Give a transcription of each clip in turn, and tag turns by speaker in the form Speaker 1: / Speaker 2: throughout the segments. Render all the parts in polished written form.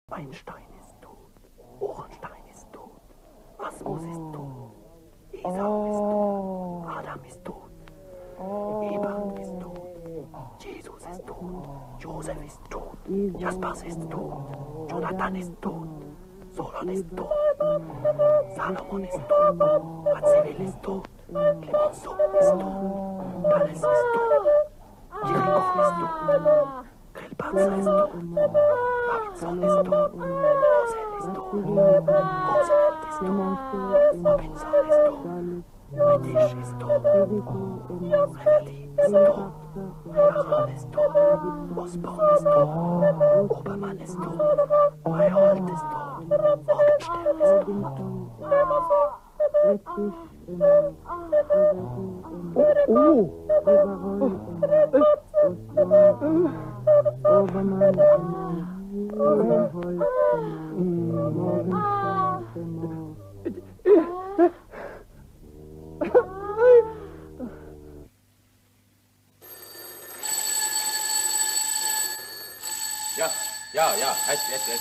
Speaker 1: Einstein ist tot. Ohrenstein ist tot. Asmus ist tot. Esau ist tot. Adam ist tot. Abraham ist tot. Jesus ist tot. Josef ist tot. Jaspers ist tot. Jonathan ist tot. Solon ist tot. Salomon ist tot. Radziwill ist tot. Clemenceau ist tot. Thales ist tot. Jericho ist tot. Grillparzer ist tot. Robinson ist tot. Rosen ist tot. Roosevelt ist tot. Robinson ist tot. British ist tot. Renati ist tot. Jaran ist tot. Osborn ist tot. Obermann ist tot. Weyholt ist tot. Morgenstern ist tot.
Speaker 2: Ja, hästi.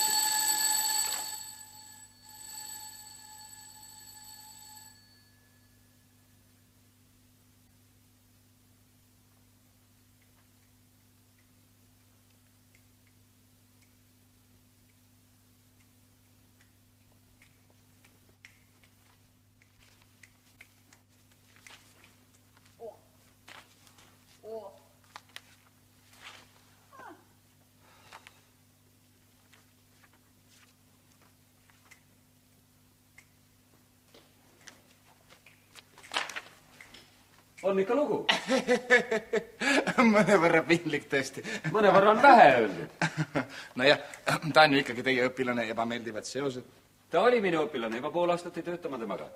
Speaker 2: On ikka lugu?
Speaker 3: Mõnevõrra piinlik tõesti.
Speaker 2: Mõnevõrra on vähe öeldud.
Speaker 3: Nojah, ta on ju ikkagi teie õpilane, ebameeldivad seosed.
Speaker 2: Ta oli minu õpilane, juba pool aastat ei tööta ma temaga.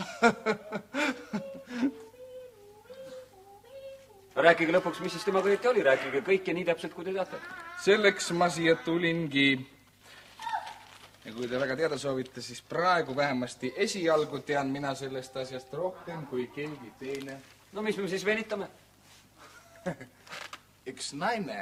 Speaker 2: Rääkige lõpuks, mis siis temaga õieti oli. Rääkige kõike nii täpselt, kui te teate.
Speaker 3: Selleks ma siia tulingi. Ja kui te väga teada soovite, siis praegu vähemasti esialgu tean mina sellest asjast rohkem kui keegi teine.
Speaker 2: No mis me siis venitame?
Speaker 3: Üks naine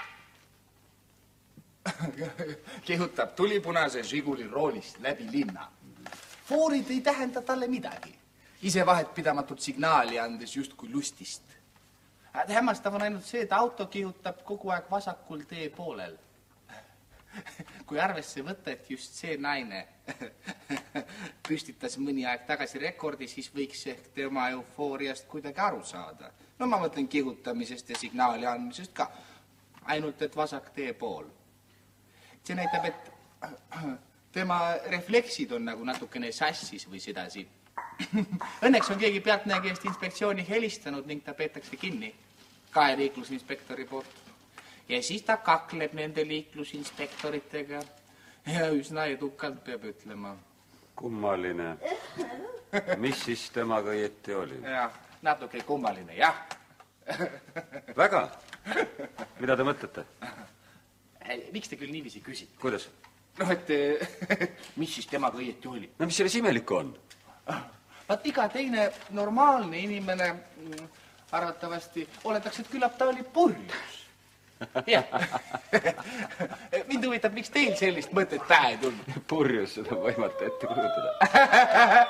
Speaker 3: kihutab tulipunase Žiguli roolist läbi linna. Foorid ei tähenda talle midagi. Ise vahet pidamatut signaali andes justkui lustist. Hämmastav on ainult see, et auto kihutab kogu aeg vasakul tee poolel. Kui arvesse võtta, et just see naine püstitas mõni aeg tagasi rekordi, siis võiks ehk tema eufooriast kuidagi aru saada. No ma mõtlen kihutamisest ja signaali andmisest ka. Ainult, et vasak tee pool. See näitab, et tema refleksid on nagu natukene sassis või sedasi. Õnneks on keegi pealtnägijast inspektsiooni helistanud ning ta peetakse kinni 2 liiklusinspektori poolt. Ja siis ta kakleb nende liiklusinspektoritega ja üsna edukalt peab ütlema.
Speaker 2: Kummaline. Mis siis temaga õieti oli?
Speaker 3: Jah, natuke kummaline, jah.
Speaker 2: Väga? Mida te mõtlete?
Speaker 3: Miks te küll niiviisi küsid?
Speaker 2: Kuidas?
Speaker 3: Noh, et mis siis temaga õieti oli?
Speaker 2: No mis selles imelikku on?
Speaker 3: Vaat iga teine normaalne inimene arvatavasti oletaks, et küllap ta oli purjus. Jah. Mind huvitab, miks teil sellist mõtet pähe ei tulnud?
Speaker 2: Purjus, seda võimata ette kujutada.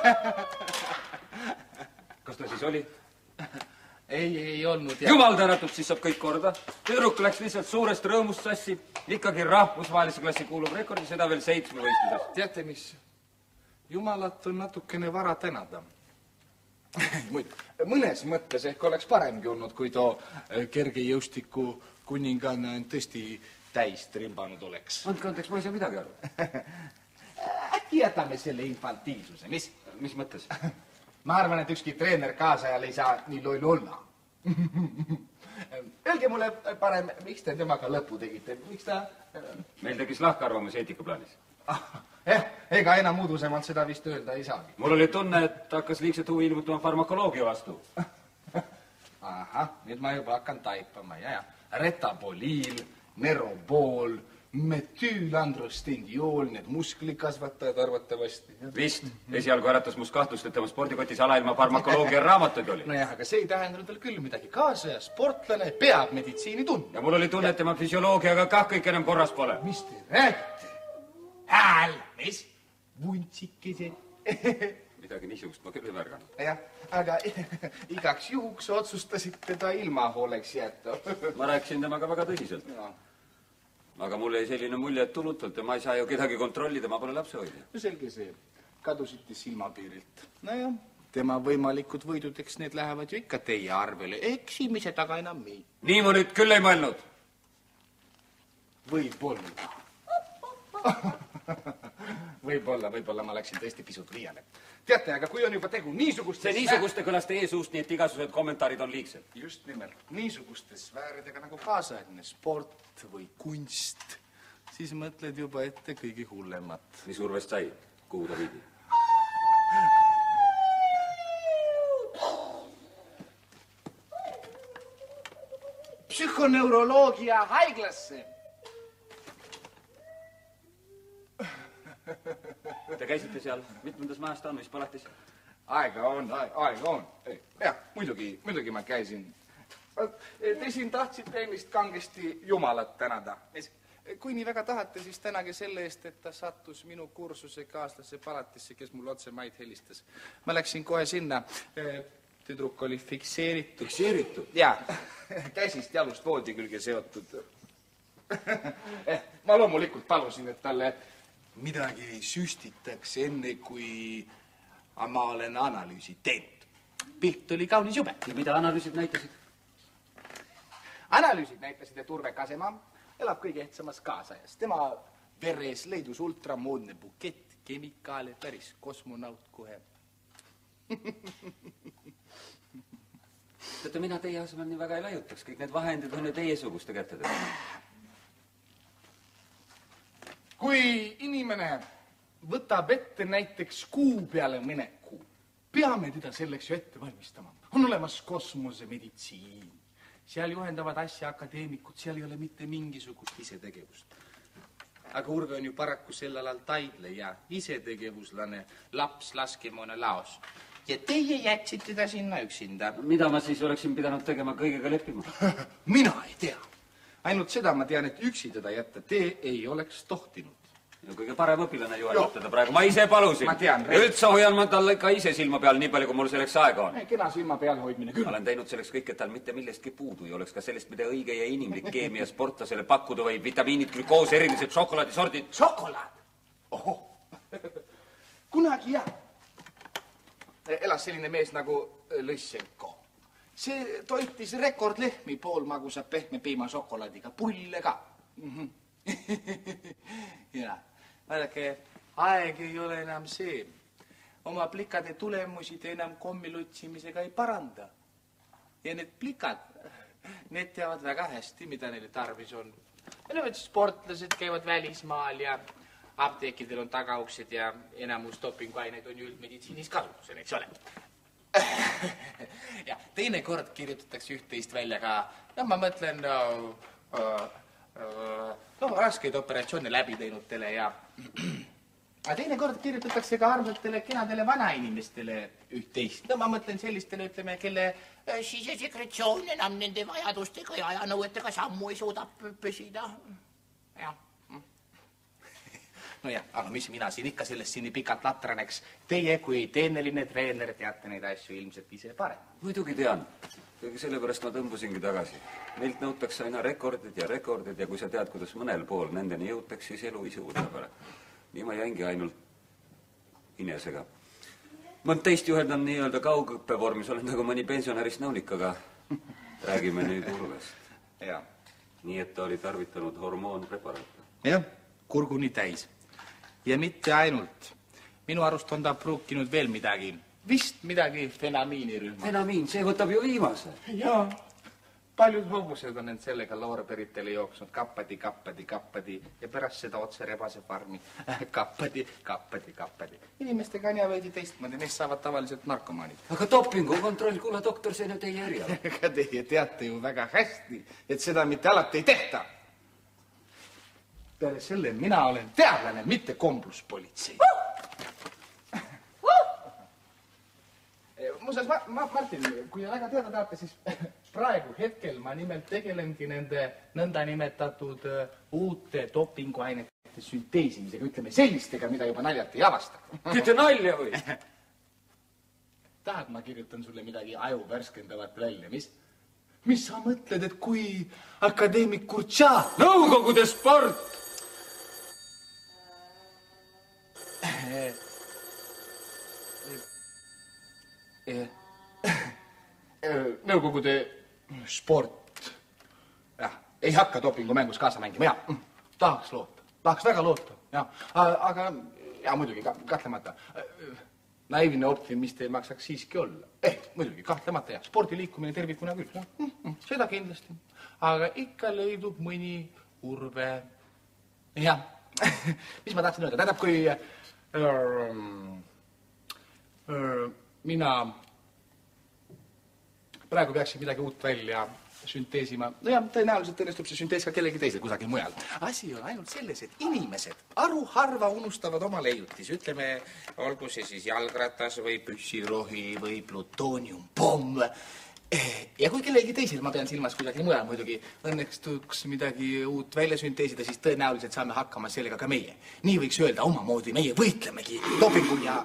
Speaker 2: Kas ta siis oli?
Speaker 3: Ei olnud.
Speaker 2: Jumal tänatud, siis saab kõik korda. Tüdruk läks lihtsalt suurest rõõmust sassi. Ikkagi rahvusvahelise klassi kuulub rekordi, seda veel 7 võistluses.
Speaker 3: Teate mis? Jumalat on natukene vara tänada. Mõnes mõttes ehk oleks paremgi olnud, kui too kerge jõustiku kuninganna tõesti täis trimbanud oleks.
Speaker 2: Andke andeks, ma ei saa midagi aru.
Speaker 3: Äkki jätame selle infantiilsuse, mis?
Speaker 2: Mis mõttes?
Speaker 3: Ma arvan, et ükski treener kaasajal ei saa nii loll olla. Öelge mulle parem, miks te temaga lõpu tegite? Miks ta...
Speaker 2: Meil tegis lahkarvamus eetikaplaanis.
Speaker 3: Ega enam uudusemalt seda vist öelda ei saagi.
Speaker 2: Mul oli tunne, et hakkas liigselt huvi ilmutama farmakoloogia vastu.
Speaker 3: Ahah, nüüd ma juba hakkan taipama, ja. Retaboliil, nerobool, metüülandrostendiol, need musklikasvatajad arvatavasti.
Speaker 2: Vist, esialgu äratas must kahtlust, et tema spordikotis alailma farmakoloogia raamatuid oli.
Speaker 3: Nojah, aga see ei tähendanud veel küll midagi kaasa ja sportlane peab meditsiini tundma.
Speaker 2: Ja mul oli tunne, et tema füsioloogiaga kah kõik enam korras pole.
Speaker 3: Mis te räägite? mees, vuntsikese.
Speaker 2: Midagi niisugust ma küll ei märganud.
Speaker 3: Jah, aga igaks juhuks otsustasid teda ilma hooleks jätta.
Speaker 2: Ma rääkisin temaga väga tõsiselt. Aga mul jäi selline mulje, et tulutult ja ma ei saa ju kedagi kontrollida, ma pole lapsehoidja.
Speaker 3: No selge see, kadusite silmapiirilt. Nojah, tema võimalikud võidud, eks need lähevad ju ikka teie arvele. Eksimise taga enam meid.
Speaker 2: Nii ma nüüd küll ei mõelnud.
Speaker 3: Võib-olla. Võib-olla ma läksin tõesti pisut liiale. Teate, aga kui on juba tegu niisuguste...
Speaker 2: See niisuguste kõlas teie suust, nii et igasugused kommentaarid on liigsed.
Speaker 3: Just nimelt. Niisuguste sfääridega nagu kaasaegne sport või kunst. Siis mõtled juba ette kõigi hullemat.
Speaker 2: Nii survest sai? Kuhu ta viidi?
Speaker 3: Psühhoneuroloogia haiglasse.
Speaker 2: Te käisite seal mitmendas majas ta on, mis palatis?
Speaker 3: Aega on. Jah, muidugi ma käisin. Te siin tahtsite ennist kangesti Jumalat tänada. Kui nii väga tahate, siis tänage selle eest, et ta sattus minu kursuse kaaslase palatisse, kes mul otse maid helistas. Ma läksin kohe sinna. Tüdruk oli fikseeritud.
Speaker 2: Fikseeritud?
Speaker 3: Jaa, käsist jalust voodi külge seotud. Ma loomulikult palusin, et talle midagi süstitaks enne, kui ma olen analüüsi teinud. Pilt oli kaunis jube.
Speaker 2: Ja mida analüüsid näitasid?
Speaker 3: Analüüsid näitasid, et Urve Kasemaa elab kõige ehtsamas kaasajas. Tema veres leidus ultramoodne bukett, kemikaale, päris kosmonaut kohe.
Speaker 2: Teate, mina teie asemel nii väga ei laiutaks. Kõik need vahendid on ju teiesuguste kättedega.
Speaker 3: Kui inimene võtab ette näiteks kuu peale mineku, peame teda selleks ju ette valmistama. On olemas kosmosemeditsiin. Seal juhendavad asja akadeemikud, seal ei ole mitte mingisugust isetegevust. Aga Urve on ju paraku sel alal taidle ja isetegevuslane laps laskemoona laos. Ja teie jätsite ta sinna üksinda.
Speaker 2: Mida ma siis oleksin pidanud tegema kõigega leppima?
Speaker 3: Mina ei tea. Ainult seda ma tean, et üksi teda jätta te ei oleks tohtinud.
Speaker 2: Ja kõige parem õpilane juhendada praegu. Ma ise palusin.
Speaker 3: Ma tean.
Speaker 2: Üldse hoian ma talle ka ise silma peal, nii palju, kui mul selleks aega on.
Speaker 3: Kena silma peal hoidmine küll.
Speaker 2: Ma olen teinud selleks kõik, et tal mitte millestki puudu ei oleks. Ka sellest, mida õige ja inimlik keemia sportlasele pakkuda võib. Vitamiinid, glükoos, erilised šokolaadisordid.
Speaker 3: Šokolaad? Oho. Kunagi jah. Elas selline mees nagu Lõssenko. See toitis rekordlehmi poolmagusa pehme piima šokolaadiga, pulle ka. Ja, vaadake, aeg ei ole enam see. Oma plikade tulemusi te enam kommilutsimisega ei paranda. Ja need plikad, need teavad väga hästi, mida neile tarvis on. Need sportlased käivad välismaal ja apteekidel on tagauksed ja enamus dopinguaineid on ju üldmeditsiinis kasutusel, eks ole. Ja teine kord kirjutatakse üht-teist välja ka, ma mõtlen raskeid operatsioone läbi teinutele ja teine kord kirjutatakse ka arvatele kenadele vanainimestele üht-teist. Ma mõtlen sellistele, ütleme, kelle sisesekretsioon enam nende vajadustega ja ajanõuetega sammu ei suuda püsida. Jah. No jah, aga mis mina siin ikka sellest siin nii pikalt latraneks. Teie kui teeneline treener teate neid asju ilmselt ise parem.
Speaker 2: Muidugi tean. Sellepärast ma tõmbusingi tagasi. Meilt nõutakse aina rekordid ja kui sa tead, kuidas mõnel pool nendeni jõutaks, siis elu ise uudabare. Nii ma jäingi ainult inesega. Mõnd teist juhendan nii-öelda kaugõppevormis, olen nagu mõni pensionärist nõunik, aga räägime nüüd Urvest.
Speaker 3: Ja.
Speaker 2: Nii, et ta oli tarvitanud hormoonpreparaate.
Speaker 3: Jah, kurguni täis. Ja mitte ainult. Minu arust on ta pruukinud veel midagi. Vist midagi fenamiinirühma.
Speaker 2: Fenamiin, see võtab ju viimase.
Speaker 3: Jaa. Paljud hobused on end sellega loorberitele jooksnud. Kappadi ja pärast seda otse rebase farmi. Kappadi. Inimestega on ja veidi teistmoodi. Neist saavad tavaliselt narkomaanid.
Speaker 2: Aga dopingukontroll, kuule doktor, see on ju teie eriala.
Speaker 3: Aga teie teate ju väga hästi, et seda mitte alati ei tehta. Peale selle mina olen teadlane, mitte kombluspolitsei. Muuseas, Martin, kui väga teada tahate, siis praegu hetkel ma nimelt tegelengi nende nõnda nimetatud uute dopinguainetega. ainete sünteesimisega, ütleme sellistega, mida juba naljalt ei avasta.
Speaker 2: Kütte nalja või?
Speaker 3: Tahad, ma kirjutan sulle midagi aju värskendavat välja, mis? Mis sa mõtled, et kui akadeemik Kurtšat...
Speaker 2: Nõukogude sport!
Speaker 3: Nõukogude sport. Jah, ei hakka dopingumängus kaasa mängima, jah. Tahaks loota, tahaks väga loota, jah. Aga, ja muidugi, kahtlemata, naiivne optimist ei maksaks siiski olla. Muidugi, kahtlemata, jah, spordiliikumine tervikuna küll, seda kindlasti. Aga ikka leidub mõni urve. Jah, mis ma tahtsin öelda, tähendab, kui mina praegu peaksin midagi uut välja sünteesima. No ja tõenäoliselt õnnestub see süntees ka kellegi teisel kusagil mujal. Asi on ainult selles, et inimesed harva unustavad oma leiutis. Ütleme, olgu see siis jalgratas või püssirohi või plutooniumpomm. Ja kui kellegi teisel, ma pean silmas kusagil mujal muidugi, õnnestuks midagi uut välja sünteesida, siis tõenäoliselt saame hakkama sellega ka meie. Nii võiks öelda omamoodi, meie võitlemegi dopingu ja...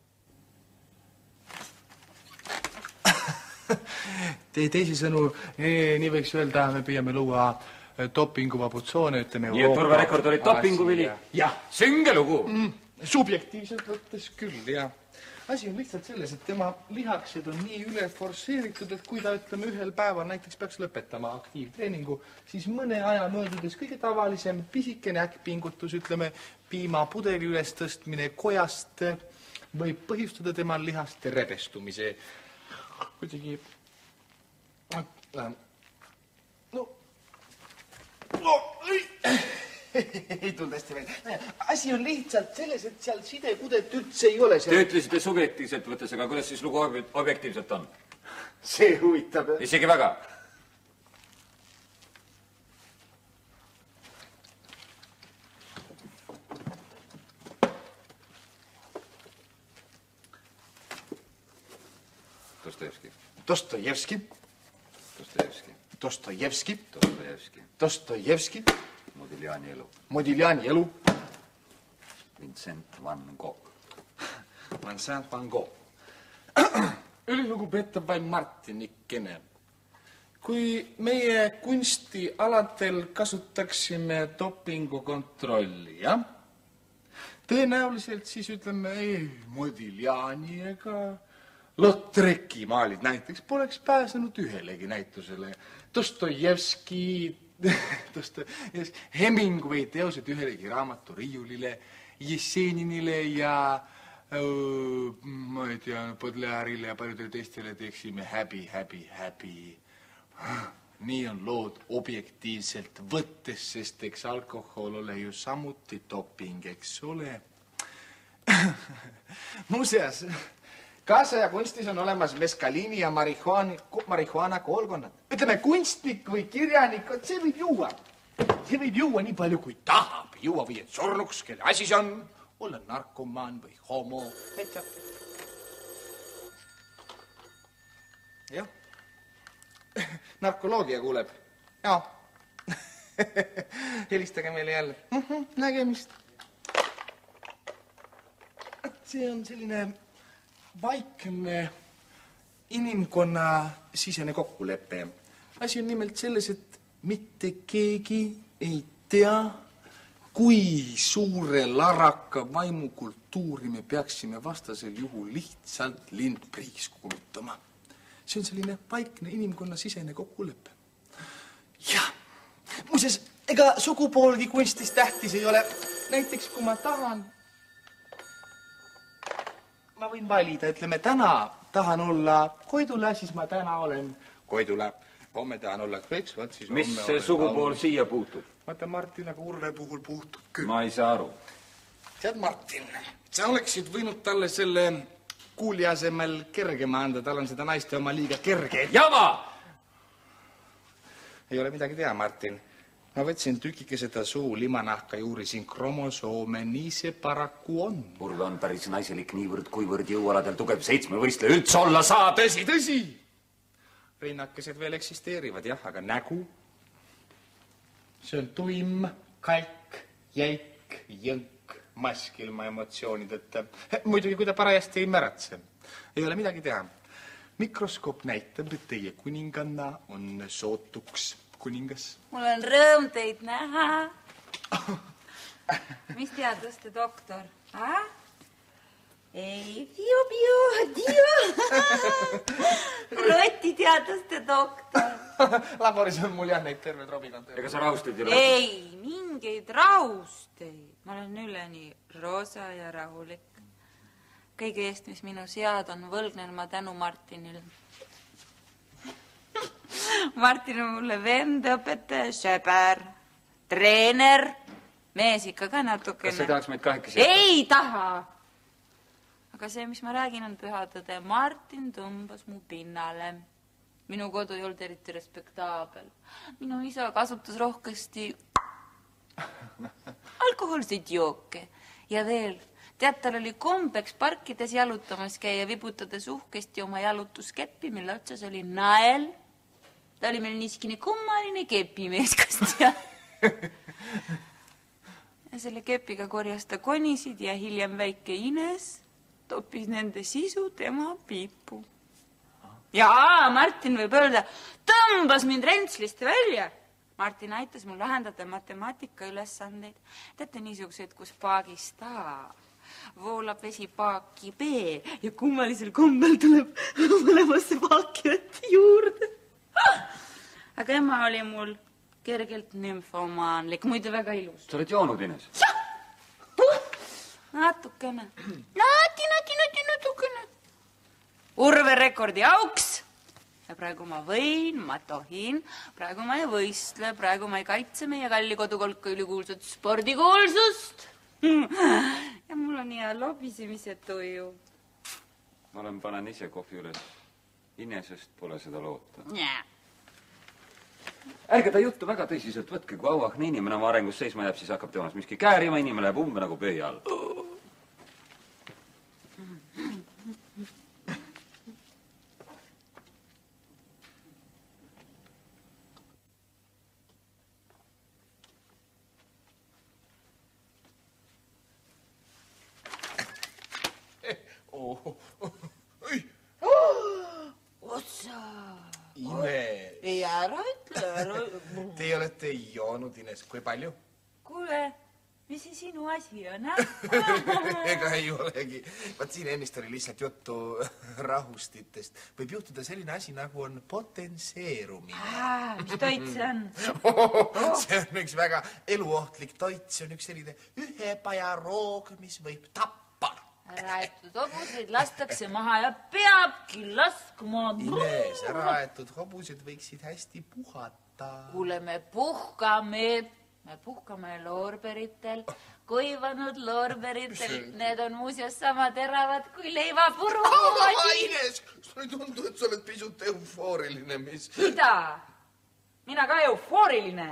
Speaker 3: Teisisõnu, nii võiks öelda, me püüame luua dopinguvabud tsoone, ütleme
Speaker 2: Nii et turvarekord oli dopinguvili?
Speaker 3: Jah.
Speaker 2: Sünge lugu!
Speaker 3: Subjektiivselt võttes küll, jah. Asi on lihtsalt selles, et tema lihaksid on nii üle forsseeritud, et kui ta, ütleme, ühel päeval näiteks peaks lõpetama aktiivtreeningu, siis mõne aja möödudes kõige tavalisem pisikene äkkpingutus, ütleme, piimapudeli üles tõstmine kojast võib põhjustada tema lihaste rebestumise. Kuidagi... ei tulnud hästi välja. Asi on lihtsalt selles, et seal sidekudet üldse ei ole.
Speaker 2: Te ütlesite subjektiivselt võttes, aga kuidas siis lugu objektiivselt on?
Speaker 3: See huvitab.
Speaker 2: Isegi väga.
Speaker 3: Dostojevski.
Speaker 2: Modigliani elu.
Speaker 3: Modigliani elu.
Speaker 2: Vincent van Gogh.
Speaker 3: Vincent van Gogh. Ülilugupeetav vaid Martinikene. Kui meie kunstialadel kasutaksime dopingu kontrolli, jah? Tõenäoliselt siis ütleme Modigliani ega Lautreki maalid näiteks poleks pääsenud ühelegi näitusele. Dostojevski, Hemingway teosed ühelegi raamaturiiulile, Jeseninile ja ma ei tea, Baudelaire ja paljudele teistele teeksime häbi. Nii on lood objektiivselt võttes, sest eks alkohol ole ju samuti doping, eks ole. Muuseas, kaasaja kunstis on olemas meskaliini ja marihuana koolkonnad. Ütleme, kunstnik või kirjanik, see võib juua. See võib juua nii palju, kui tahab. Juua või et surnuks, kelle asi see on. Olla narkomaan või homo. Etsa. Jah. Narkoloogia kuuleb. Jaa. Helistage meile jälle. Nägemist. See on selline vaikne inimkonna sisene kokkulepe. Asi on nimelt selles, et mitte keegi ei tea, kui suure laraka vaimukultuuri me peaksime vastasel juhul lihtsalt lindpriiks kuulutama. See on selline vaikne inimkonna sisene kokkulepe. Jah, muuseas, ega sugupoolgi kunstis tähtis ei ole. Näiteks, kui ma tahan... Ma võin valida, ütleme, täna tahan olla Koidula, siis ma täna olen Koidula. Homme tahan olla Kreutzwald, siis
Speaker 2: mis see sugupool siia puutub?
Speaker 3: Vaata, Martin, aga Urve puhul puutub küll.
Speaker 2: Ma ei saa aru.
Speaker 3: Tead, Martin, sa oleksid võinud talle selle kuuli asemel kergema anda. Tal on seda naiste oma liiga kerge.
Speaker 2: Jama!
Speaker 3: Ei ole midagi teha, Martin. Ma võtsin tükike seda suu limanahka juurisin kromosoome, nii see paraku on.
Speaker 2: Urve on päris naiselik niivõrd, kuivõrd jõualadel tugev 7 võistleja üldse olla saab.
Speaker 3: Tõsi! Rinnakesed veel eksisteerivad, jah, aga nägu. See on tuim, kalk, jäik, jõnk, mask ilma emotsioonideta. Muidugi, kui ta parajasti ei märatse. Ei ole midagi teha. Mikroskoop näitab, et teie kuninganna on sootuks kuningas.
Speaker 4: Mul on rõõm teid näha. Mis teaduste doktor? Ei, dio. Roti teaduste doktor.
Speaker 3: Laboris on mul jah neid terve trobikond.
Speaker 2: Ega sa rahusteid ei
Speaker 4: Ei, mingeid rahusteid. Ma olen üleni roosa ja rahulik. Kõige eest, mis minu sead on, võlgnen ma tänu Martinile. Martin on mulle vend, õpetaja, sõber, treener, mees ikka ka natukene.
Speaker 2: Kas sa tahaks meid kahekesi?
Speaker 4: Ei taha! Aga see, mis ma räägin, on püha tõde. Martin tõmbas mu pinnale. Minu kodu ei olnud eriti respektaabel. Minu isa kasutas rohkesti alkoholseid jooke. Ja veel, tead, tal oli kombeks parkides jalutamas käia, vibutades uhkesti oma jalutuskeppi, mille otsas oli nael. Ta oli meil niiskine kummaline kepimees, kas tead? Ja selle kepiga korjas ta konisid ja hiljem väike Ines toppis nende sisu tema piipu. Jaa, Martin võib öelda, tõmbas mind rentslist välja. Martin aitas mul lahendada matemaatika ülesandeid. Teate niisuguseid, kus paagist A voolab vesi paaki B ja kummalisel kombel tuleb mõlemasse paaki vett juurde. Aga ema oli mul kergelt nümfomaanlik, muidu väga ilus.
Speaker 2: Sa oled joonud, Ines?
Speaker 4: Natukene. Natukene. Urve rekordi auks. Ja praegu ma võin, ma tohin. Praegu ma ei võistle, praegu ma ei kaitse meie kalli kodukolka ülikuulsat spordikuulsust. Ja mul on hea lobisemise tuju.
Speaker 2: Ma panen ise kohvi üles. Inesest pole seda loota.
Speaker 4: Nää.
Speaker 2: Ärge ta juttu väga tõsiselt võtke, kui auahne inimene oma arengus seisma jääb, siis hakkab temas miski käärima, inimene läheb umbe nagu pöi all.
Speaker 4: Otsa!
Speaker 3: Ines!
Speaker 4: Ei, ära ütle.
Speaker 3: Teie olete joonud, Ines, kui palju?
Speaker 4: Kuule, mis see sinu asi on,
Speaker 3: Ega ei olegi. Vaat siin ennist oli lihtsalt juttu rahustitest. Võib juhtuda selline asi, nagu on potentseerumine.
Speaker 4: Mis toit see on?
Speaker 3: See on üks väga eluohtlik toit. See on üks selline ühepajaroog, mis võib tappa.
Speaker 4: Äraetud hobuseid lastakse maha ja peabki laskma.
Speaker 3: Ines, äraetud hobused võiksid hästi puhata.
Speaker 4: Kuule, me puhkame loorberitel, kuivanud loorberitel. Need on muuseas sama teravad kui leivapuru.
Speaker 3: Ines, sulle ei tundu, et sa oled pisut eufooriline, mis...
Speaker 4: Mida? Mina ka eufooriline.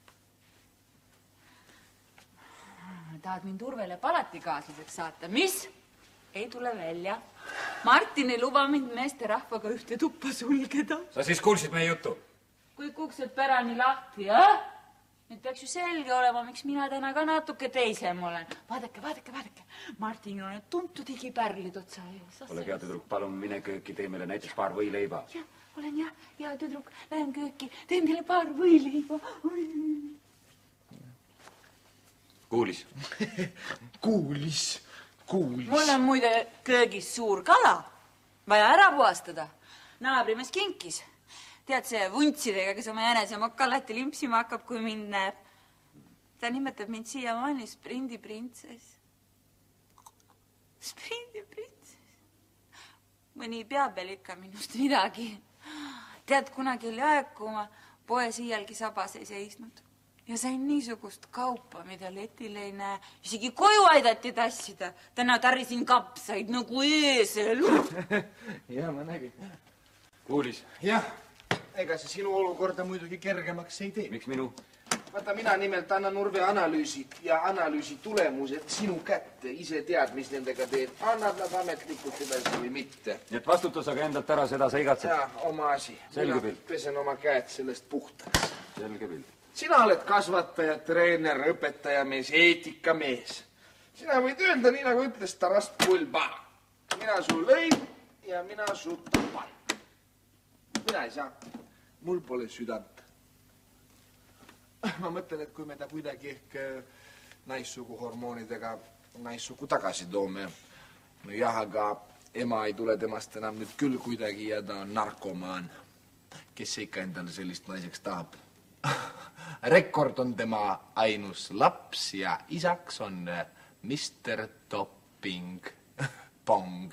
Speaker 4: Tahad mind Urvele palatikaaslaseks saata? Mis? Ei tule välja. Martin ei luba mind meeste rahvaga ühte tuppa sulgeda.
Speaker 2: Sa siis kuulsid meie juttu?
Speaker 4: Kui kuksed pärani lahti, jah? Nüüd peaks ju selge olema, miks mina täna ka natuke teisem olen. Vaadake. Martinil on tuntud igipärlid otsa ees.
Speaker 2: Ole hea tüdruk, palun mine kööki, tee meile näiteks paar võileiba.
Speaker 4: Ja, olen hea tüdruk, lähen kööki, teen teile paar võileiba.
Speaker 2: Kuulis.
Speaker 4: Mul on muide köögis suur kala. Vaja ära puhastada. Naabrimees kinkis. Tead see vuntsidega, kes oma jänesemokka alati limpsima hakkab, kui mind näeb. Ta nimetab mind siiamaani sprindiprintsess. Sprindiprintsess. Mõni peab veel ikka minust midagi. Tead, kunagi oli aeg, kui ma poes iialgi sabas ei seisnud. Ja sain niisugust kaupa, mida letil ei näe. Isegi koju aidati tassida. Täna tarrisin kapsaid nagu eesel.
Speaker 3: Ja, ma nägin.
Speaker 2: Kuulis.
Speaker 3: Jah, ega see sinu olukorda muidugi kergemaks ei tee.
Speaker 2: Miks minu?
Speaker 3: Vaata, mina nimelt annan Urve analüüsid ja analüüsi tulemused sinu kätte. Ise tead, mis nendega teed. Annad nad ametlikult edasi või mitte.
Speaker 2: Nii et vastutus aga endalt ära, seda sa igatsed.
Speaker 3: Ja, oma asi.
Speaker 2: Selge pilt.
Speaker 3: Pesen oma käed sellest puhtaks.
Speaker 2: Selge pilt.
Speaker 3: Sina oled kasvataja, treener, õpetajamees, eetikamees. Sina võid öelda nii, nagu ütles Taras Bulba. Mina sul lõin ja mina sul tapan. Mina ei saa. Mul pole südant. Ma mõtlen, et kui me ta kuidagi ehk naissugu hormoonidega naissugu tagasi toome. No jah, aga ema ei tule temast enam nüüd küll kuidagi ja ta on narkomaan. Kes ikka endale sellist naiseks tahab? Rekord on tema ainus laps ja isaks on Mr. Topping Pong.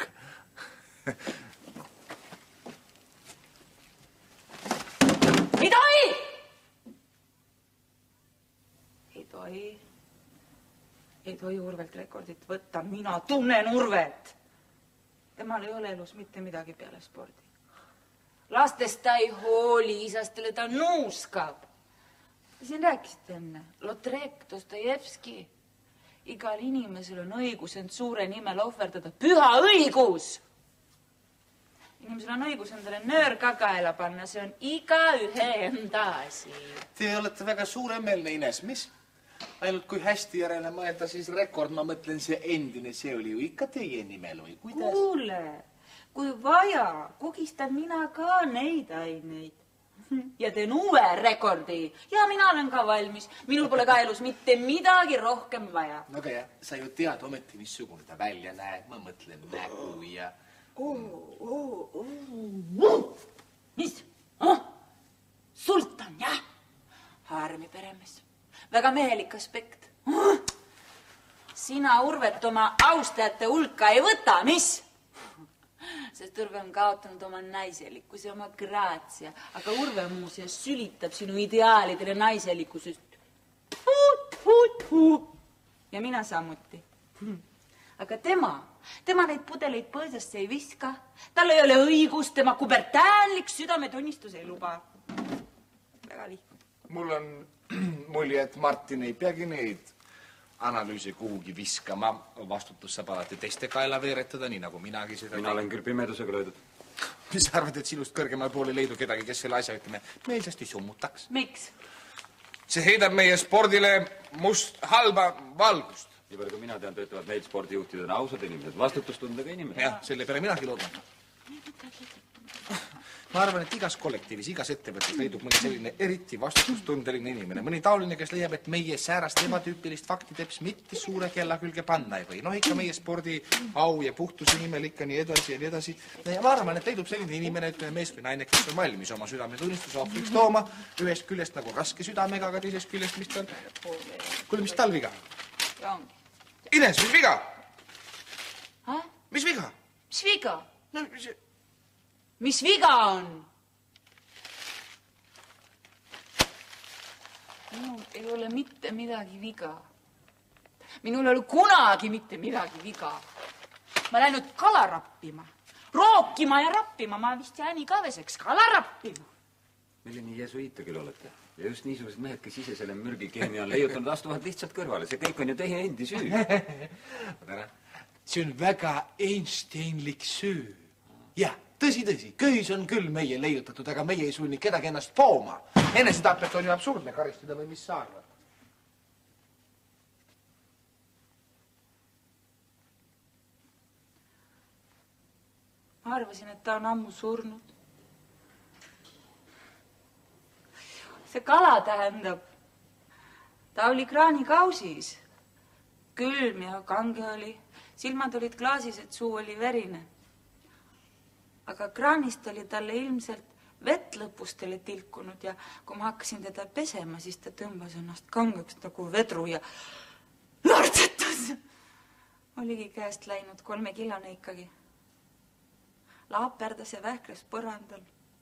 Speaker 4: Ei tohi! Ei tohi Urvelt rekordit võtta. Mina tunnen Urvet. Temal ei ole elus mitte midagi peale spordi. Lastest ta ei hooli, isastele ta nuuskab. Te siin rääkisite enne. Lotrek, Dostojevski. Igal inimesel on õigus end suure nimel ohverdada. Püha õigus! Inimesel on õigus endale nöör ka kaela panna. See on igaühe enda asi.
Speaker 3: Te olete väga suuremeelne, Ines, mis? Ainult kui hästi järele mõelda, siis rekord, ma mõtlen, see endine, see oli ju ikka teie nimel või kuidas?
Speaker 4: Kuule, kui vaja, kogistan mina ka neid aineid. Ja teen uue rekordi. Ja mina olen ka valmis. Minul pole ka elus mitte midagi rohkem vaja.
Speaker 3: No aga jah, sa ju tead ometi, missugune ta välja näeb. Ma mõtlen nägu ja...
Speaker 4: Mis? Sultan, jah? Harmi peremees. Väga mehelik aspekt. Sina Urvet oma austajate hulka ei võta, mis? Sest Urve on kaotanud oma naiselikkuse, oma graatsia. Aga Urve muuseas sülitab sinu ideaalidele naiselikkusest. Ja mina samuti. Aga tema neid pudeleid põõsasse ei viska. Tal ei ole õigus, tema kubertäänlik südametunnistus ei luba. Väga lihtne.
Speaker 3: Mul on mulje, et Martin ei peagi neid analüüsi kuhugi viskama. Vastutus saab alati teiste kaela veeretada, nii nagu minagi seda...
Speaker 2: Mina olen küll pimedusega löödud.
Speaker 3: Mis arvad, et sinust kõrgemal pool ei leidu kedagi, kes selle asja, ütleme, meelsasti summutaks?
Speaker 4: Miks?
Speaker 3: See heidab meie spordile halba valgust.
Speaker 2: Nii palju, kui mina tean, töötavad neid spordijuhtidena ausad inimesed, vastutustundega inimesed.
Speaker 3: Jah, selle peale minagi loodan. Ma arvan, et igas kollektiivis, igas ettevõttes leidub mõni selline eriti vastutustundeline inimene. Mõni taoline, kes leiab, et meie säärast ebatüüpilist faktiteps mitte suure kella külge panna ei või. Noh, ikka meie spordi au ja puhtuse nimel ikka nii edasi ja nii edasi. Ja ma arvan, et leidub selline inimene, ütleme mees või naine, kes on valmis oma südametunnistuse ohvriks tooma. Ühest küljest nagu raske südamega, aga teisest küljest, mis tal... Kuule, mis tal viga? Ines, mis viga? Mis viga?
Speaker 4: Mis viga?
Speaker 3: No,
Speaker 4: Mis viga on? Minul ei ole mitte midagi viga. Minul ei ole kunagi mitte midagi viga. Ma läinud kala rappima. Rookima ja rappima. Ma vist jääni kaveseks kala rappima.
Speaker 2: Milline jesuiita küll olete? Ja just niisugused mehed, kes ise selle mürgikeemia on leiutanud, astuvad lihtsalt kõrvale. See kõik on ju teie endi süü.
Speaker 3: See on väga Einsteinlik süü. Jah, tõsi, köis on küll meie leiutatud, aga meie ei sunni kedagi ennast pooma. Enesetapet on ju absurdne karistada või mis sa arvad?
Speaker 4: Ma arvasin, et ta on ammu surnud. See kala tähendab, ta oli kraanikausis. Külm ja kange oli, silmad olid klaasised, suu oli verine. Aga kraanist oli talle ilmselt vett lõpustele tilkunud ja kui ma hakkasin teda pesema, siis ta tõmbas ennast kangeks nagu vedru ja lortsetas. Oligi käest läinud 3-kilone ikkagi. Laaperdas ja vähkles põrandal.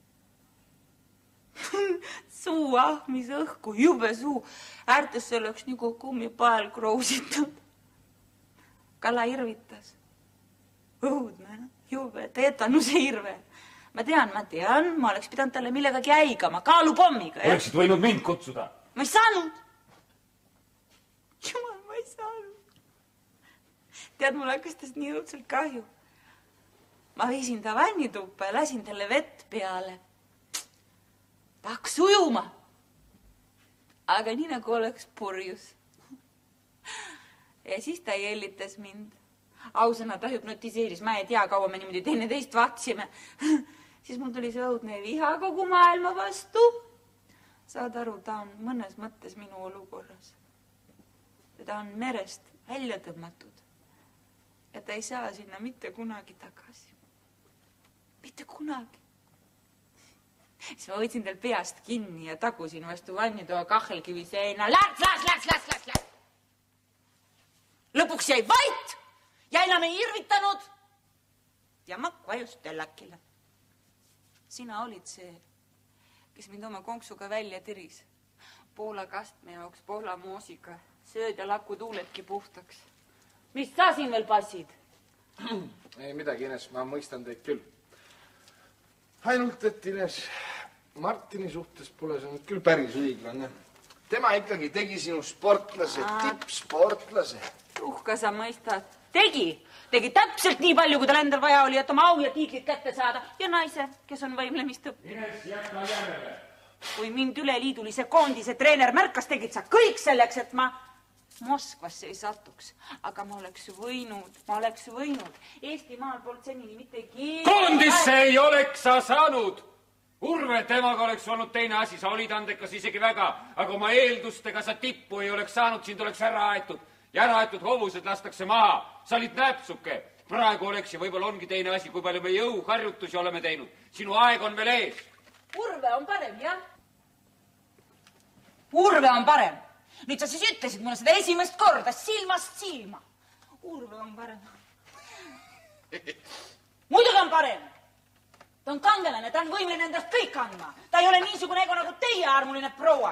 Speaker 4: Suu ahmis õhku, jube suu. Äärtesse oleks nagu kummipael krousitud. Kala irvitas. Õudne, jube, teetanuse irve. Ma tean, ma oleks pidanud talle millegagi äigama, kaalupommiga.
Speaker 2: Oleksid võinud mind kutsuda.
Speaker 4: Ma ei saanud. Jumal, ma ei saanud. Tead, mul hakkas tast nii õudselt kahju. Ma viisin ta vannituppa ja lasin talle vett peale. Ta hakkas ujuma. aga nii nagu oleks purjus. Ja siis ta jellitas mind. Ausõna ta hüpnotiseeris, ma ei tea, kaua me niimoodi teineteist vaatasime. Siis mul tuli see õudne viha kogu maailma vastu. Saad aru, ta on mõnes mõttes minu olukorras. Ta on merest välja tõmmatud. Ja ta ei saa sinna mitte kunagi tagasi. Mitte kunagi. Siis ma võtsin tal peast kinni ja tagusin vastu vannitoa kahelkivi seina. Läks! Lõpuks jäi vait ja enam ei irvitanud. Ja makk vajus telläkile. Sina olid see, kes mind oma konksuga välja tiris. Poola kastme jaoks Poola moosiga. Sööd ja laku tuuledki puhtaks. Mis sa siin veel passid?
Speaker 5: Ei midagi, Ines, ma mõistan teid küll. Ainult, et Ines, Martini suhtes pole see nüüd küll päris õiglane. Tema ikkagi tegi sinu sportlase, tippsportlase.
Speaker 4: Uhka sa mõistad. Tegi täpselt nii palju, kui tal endal vaja oli, et oma au ja tiiglid kätte saada. Ja naise, kes on võimlemistõpp.
Speaker 5: Ines, jätta järele.
Speaker 4: Kui mind üleliidulise koondise treener märkas, tegid sa kõik selleks, et ma Moskvasse ei satuks. Aga ma oleks võinud. Eestimaal polnud senini mitte keegi.
Speaker 6: Koondisse ei oleks sa saanud. Urve, temaga oleks olnud teine asi. Sa olid andekas isegi väga. Aga oma eeldustega sa tippu ei oleks saanud. Sind oleks ära aetud. Ja ära aetud hobused lastakse maha. Sa olid näpsuke. Praegu oleks ja võib-olla ongi teine asi, kui palju me jõuharjutusi oleme teinud. Sinu aeg on veel ees.
Speaker 4: Urve on parem, jah? Urve on parem. Nüüd sa siis ütlesid mulle seda esimest korda, silmast silma. Urve on parem. Muidugi on parem. Ta on kangelane, ta on võimline endast kõik andma. Ta ei ole niisugune ego nagu teie, armuline proua.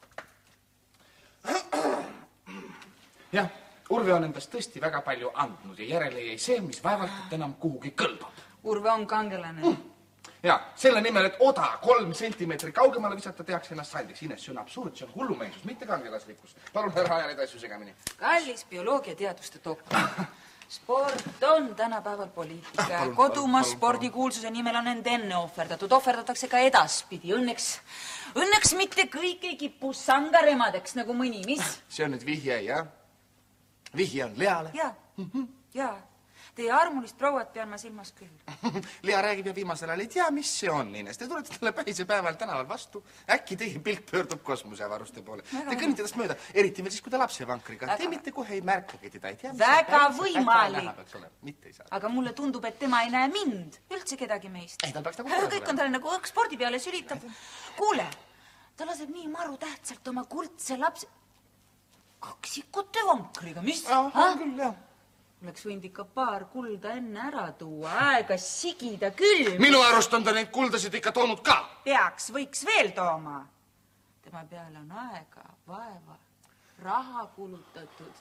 Speaker 5: Jah, Urve on endast tõesti väga palju andnud ja järele jäi see, mis vaevalt et enam kuhugi kõlbab.
Speaker 4: Urve on kangelane.
Speaker 5: Ja, selle nimel, et oda 3 sentimeetri kaugemale visata, tehakse ennast saldiks. Ines, see on absurd, see on hullumeensus, mitte kangelaslikkus. Palun ära aja neid asju segamini.
Speaker 4: Kallis bioloogiateaduste doktor. Sport on tänapäeval poliitika. Kodumaa spordikuulsuse nimel on end enne ohverdatud. Ohverdatakse ka edaspidi. Õnneks mitte kõik ei kipu sangaremadeks nagu mõni. Mis?
Speaker 5: See on nüüd vihje, jah? Vihje on Leale?
Speaker 4: Jaa. Teie armulist prouat pean ma silmas küll.
Speaker 5: Lea räägib ja viimasel ajal ei tea, mis see on, Ines. Te tulete talle päise päeval tänaval vastu. Äkki teie pilk pöördub kosmoseavaruste poole. Te kõnnite tast mööda, eriti veel siis, kui ta lapsevankriga. Te mitte kohe ei märkagi teda, ei tea.
Speaker 4: Väga võimalik.
Speaker 5: Mitte ei saa.
Speaker 4: Aga mulle tundub, et tema ei näe mind. Üldse kedagi meist.
Speaker 5: Ei, tal peaks nagu korras
Speaker 4: kõik on talle nagu õhk spordi peale sülitab. Kuule, ta laseb nii maru tähtsalt oma kuldse lapse... Kaksikute vankriga, mis?
Speaker 5: On küll, jah.
Speaker 4: Oleks võinud ikka paar kulda enne ära tuua, aega sigida küll.
Speaker 5: Minu arust on ta neid kuldasid ikka toonud ka.
Speaker 4: Võiks veel tooma. Tema peale on aega, vaeva, raha kulutatud.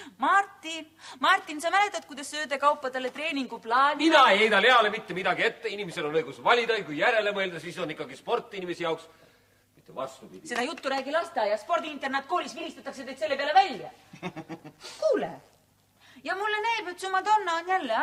Speaker 4: Martin, sa mäletad, kuidas söödekaupa talle treeninguplaani?
Speaker 6: Mina ei heida Leale mitte midagi ette. Inimesel on õigus valida ja kui järele mõelda, siis on ikkagi sport inimese jaoks. Mitte vastupidi.
Speaker 4: Seda juttu räägi lasteaia. Spordiinternat koolis vilistatakse teid selle peale välja. Kuule. Ja mulle näeb, et su Madonna on jälle,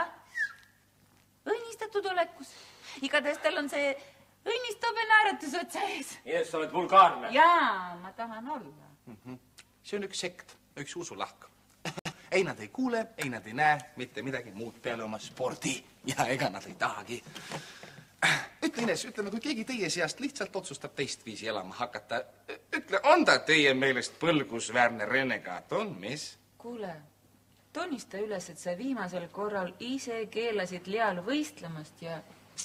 Speaker 4: õnnistatud olekus. Igatahes tal on see õnnistabe naeratus otsa ees.
Speaker 6: Ines, sa oled vulgaarne.
Speaker 4: Jaa, ma tahan olla.
Speaker 5: See on üks sekt, üks usulahk. Ei nad ei kuule, ei nad ei näe mitte midagi muud peale oma spordi. Ja ega nad ei tahagi. Ütle, Ines, ütleme, kui keegi teie seast lihtsalt otsustab teistviisi elama hakata. Ütle, on ta teie meelest põlgusväärne renegaat? On, mis?
Speaker 4: Kuule. Tunnista üles, et sa viimasel korral ise keelasid Leal võistlemast ja...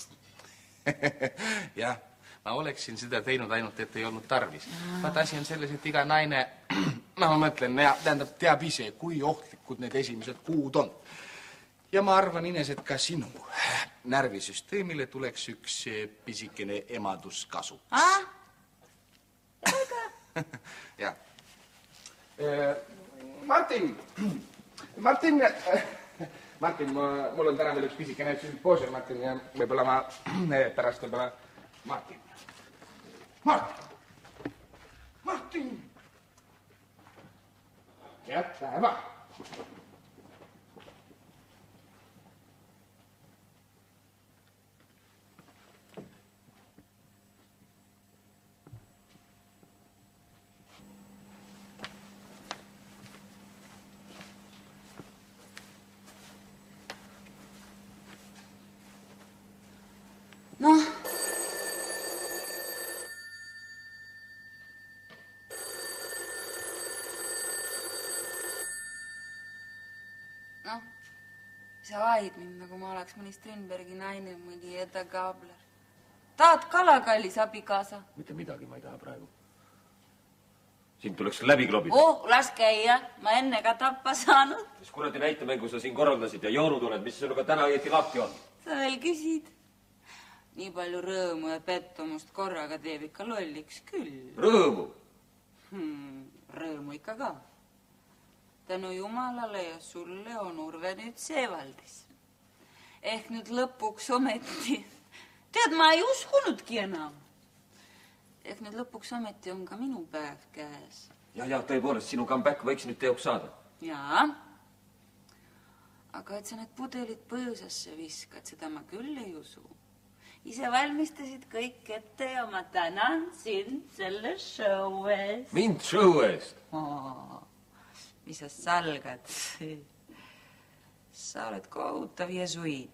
Speaker 5: Jah, ma oleksin seda teinud ainult, et ei olnud tarvis. Vaata, asi on selles, et iga naine, ma mõtlen, teab ise, kui ohtlikud need esimesed kuud on. Ja ma arvan, Ines, et ka sinu närvisüsteemile tuleks üks pisikene emadus kasuks. Jah. Martin, mul on täna veel üks pisikene sümpoosium, Martin, ja võib-olla ma pärast võib-olla... Martin! Jätta eba!
Speaker 4: Noh, sa vahid mind, nagu ma oleks mõni Strindbergi naine, mõni Edda Gabler. Tahad kala, kallis abikaasa?
Speaker 2: Mitte midagi ma ei taha praegu. Sind tuleks läbi klobida.
Speaker 4: Las käia. Ma enne ka tappa saanud.
Speaker 2: Mis kuradi näitemängu sa siin korraldasid ja joonud oled, mis sinuga täna õieti lahti on?
Speaker 4: Sa veel küsid? Nii palju rõõmu ja pettumust korraga teeb ikka lolliks küll.
Speaker 2: Rõõmu?
Speaker 4: Rõõmu ikka ka. Tänu Jumalale ja sulle on Urve nüüd Seevaldis. Ehk nüüd lõpuks ometi. Tead, ma ei uskunudki enam. Ehk nüüd lõpuks ometi on ka minu päev käes.
Speaker 2: Ja, tõepoolest, sinu comeback võiks nüüd teoks saada.
Speaker 4: Jaa. Aga et sa need pudelid põõsasse viskad, seda ma küll ei usu. Ise valmistasid kõik ette ja ma tänan sind selle show eest.
Speaker 2: Mind show eest?
Speaker 4: Mis sa salgad? Sa oled kohutav jesuiit.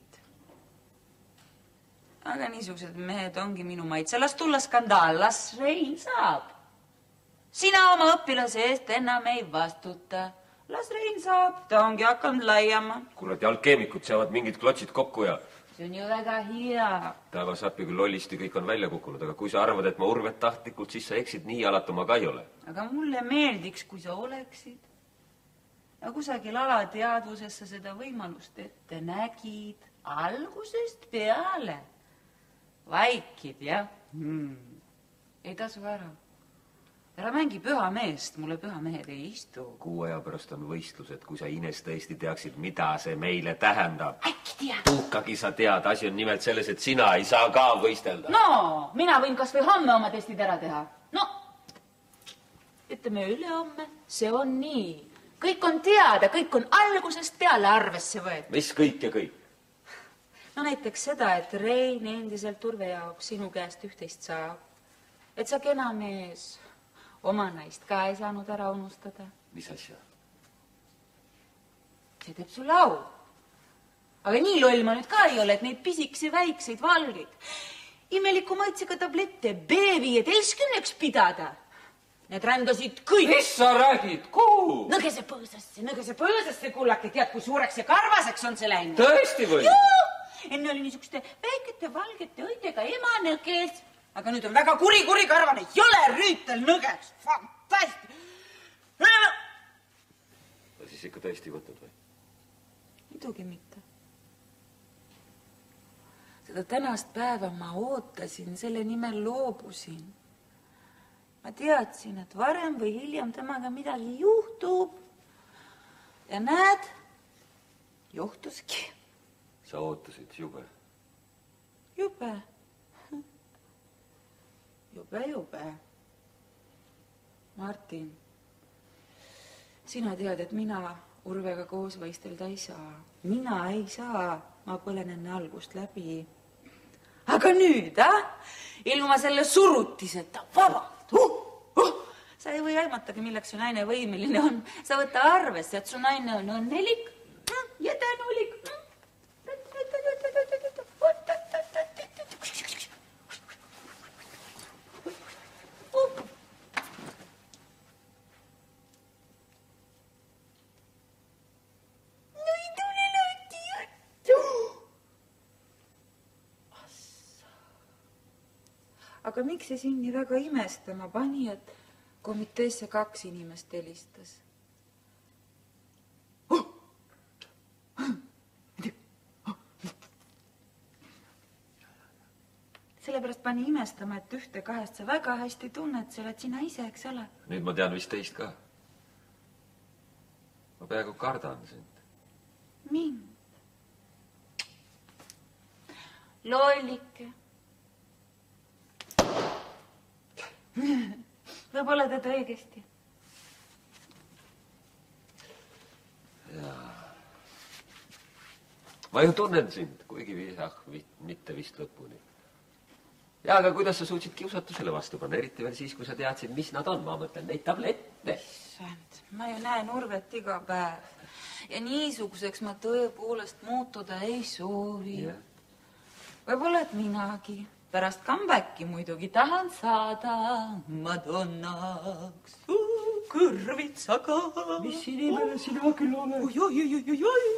Speaker 4: Aga niisugused mehed ongi minu maitse. Las tulla skandaal, las Rein saab. Sina oma õpilase eest enam ei vastuta. Las Rein saab, ta ongi hakanud laiama.
Speaker 2: Kurat, alkeemikud seavad mingid klotsid kokku ja...
Speaker 4: See on ju väga hea.
Speaker 2: Taevas appi küll lollisti kõik on välja kukkunud, aga kui sa arvad, et ma Urvet tahtlikult, siis sa eksid, nii alatu ma ka ei ole.
Speaker 4: Aga mulle meeldiks, kui sa oleksid. Ja kusagil alateadvuses sa seda võimalust ette nägid algusest peale. Vaikid, jah? Ei tasu ära. Ära mängi püha meest, mulle püha mehed ei istu.
Speaker 2: Kuu aja pärast on võistlused, kui sa Ines tõesti teaksid, mida see meile tähendab.
Speaker 4: Äkki tead?
Speaker 2: Tuhkagi sa tead, asi on nimelt selles, et sina ei saa ka võistelda.
Speaker 4: No, mina võin kas või homme oma testid ära teha. No, ütleme ülehomme, see on nii. Kõik on teada, kõik on algusest peale arvesse võetud.
Speaker 2: Mis kõik ja kõik?
Speaker 4: No näiteks seda, et Rein endiselt Urve jaoks sinu käest üht-teist saab. Et sa kena mees oma naist ka ei saanud ära unustada.
Speaker 2: Mis asja?
Speaker 4: See teeb sulle au. Aga nii loll ma nüüd ka ei ole, et neid pisikesi väikseid valgeid. Imeliku maitsega tablette B15 pidada. Need rändasid kõik.
Speaker 2: Mis sa räägid? Kuhu?
Speaker 4: Nõgese põõsasse, kullake. Tead, kui suureks ja karvaseks on see läinud.
Speaker 2: Tõesti või?
Speaker 4: Joo! Enne oli niisuguste väikete valgete õidega emanõges. Aga nüüd on väga kuri karvane. Jõle rüütel nõges. Fantasti.
Speaker 2: Ja siis ikka tõesti võtnud või?
Speaker 4: Muidugi mitte. Seda tänast päeva ma ootasin, selle nimel loobusin. Ma teadsin, et varem või hiljem temaga midagi juhtub. Ja näed, juhtuski.
Speaker 2: Sa ootasid jube.
Speaker 4: Jube. Jube. Martin, sina tead, et mina Urvega koos võistelda ei saa. Mina ei saa. Ma põlen enne algust läbi. Aga nüüd, ilma selle surutiseta vabalt. Sa ei või aimatagi, milleks su naine võimeline on. Sa võta arvesse, et su naine on õnnelik ja tänulik. Aga miks see siin nii väga imestama pani, et komiteesse 2 inimest helistas? Sellepärast pani imestama, et 1-2 sa väga hästi tunned, sa oled sina ise, eks ole?
Speaker 2: Nüüd ma tean vist teist ka. Ma peaaegu kardan sind.
Speaker 4: Mind? Lollike. Võib-olla teed õigesti.
Speaker 2: Ma ju tunnen sind, kuigi mitte vist lõpuni. Ja, aga kuidas sa suutsid kiusatusele vastu panna, eriti veel siis, kui sa teadsid, mis nad on, ma mõtlen neid tablette.
Speaker 4: Ma ju näen Urvet iga päev ja niisuguseks ma tõepoolest muutuda ei soovi. Võib-olla, et minagi. Pärast comebacki muidugi tahan saada Madonnaks. kõrvitsaga.
Speaker 1: Mis inimene sina küll oled?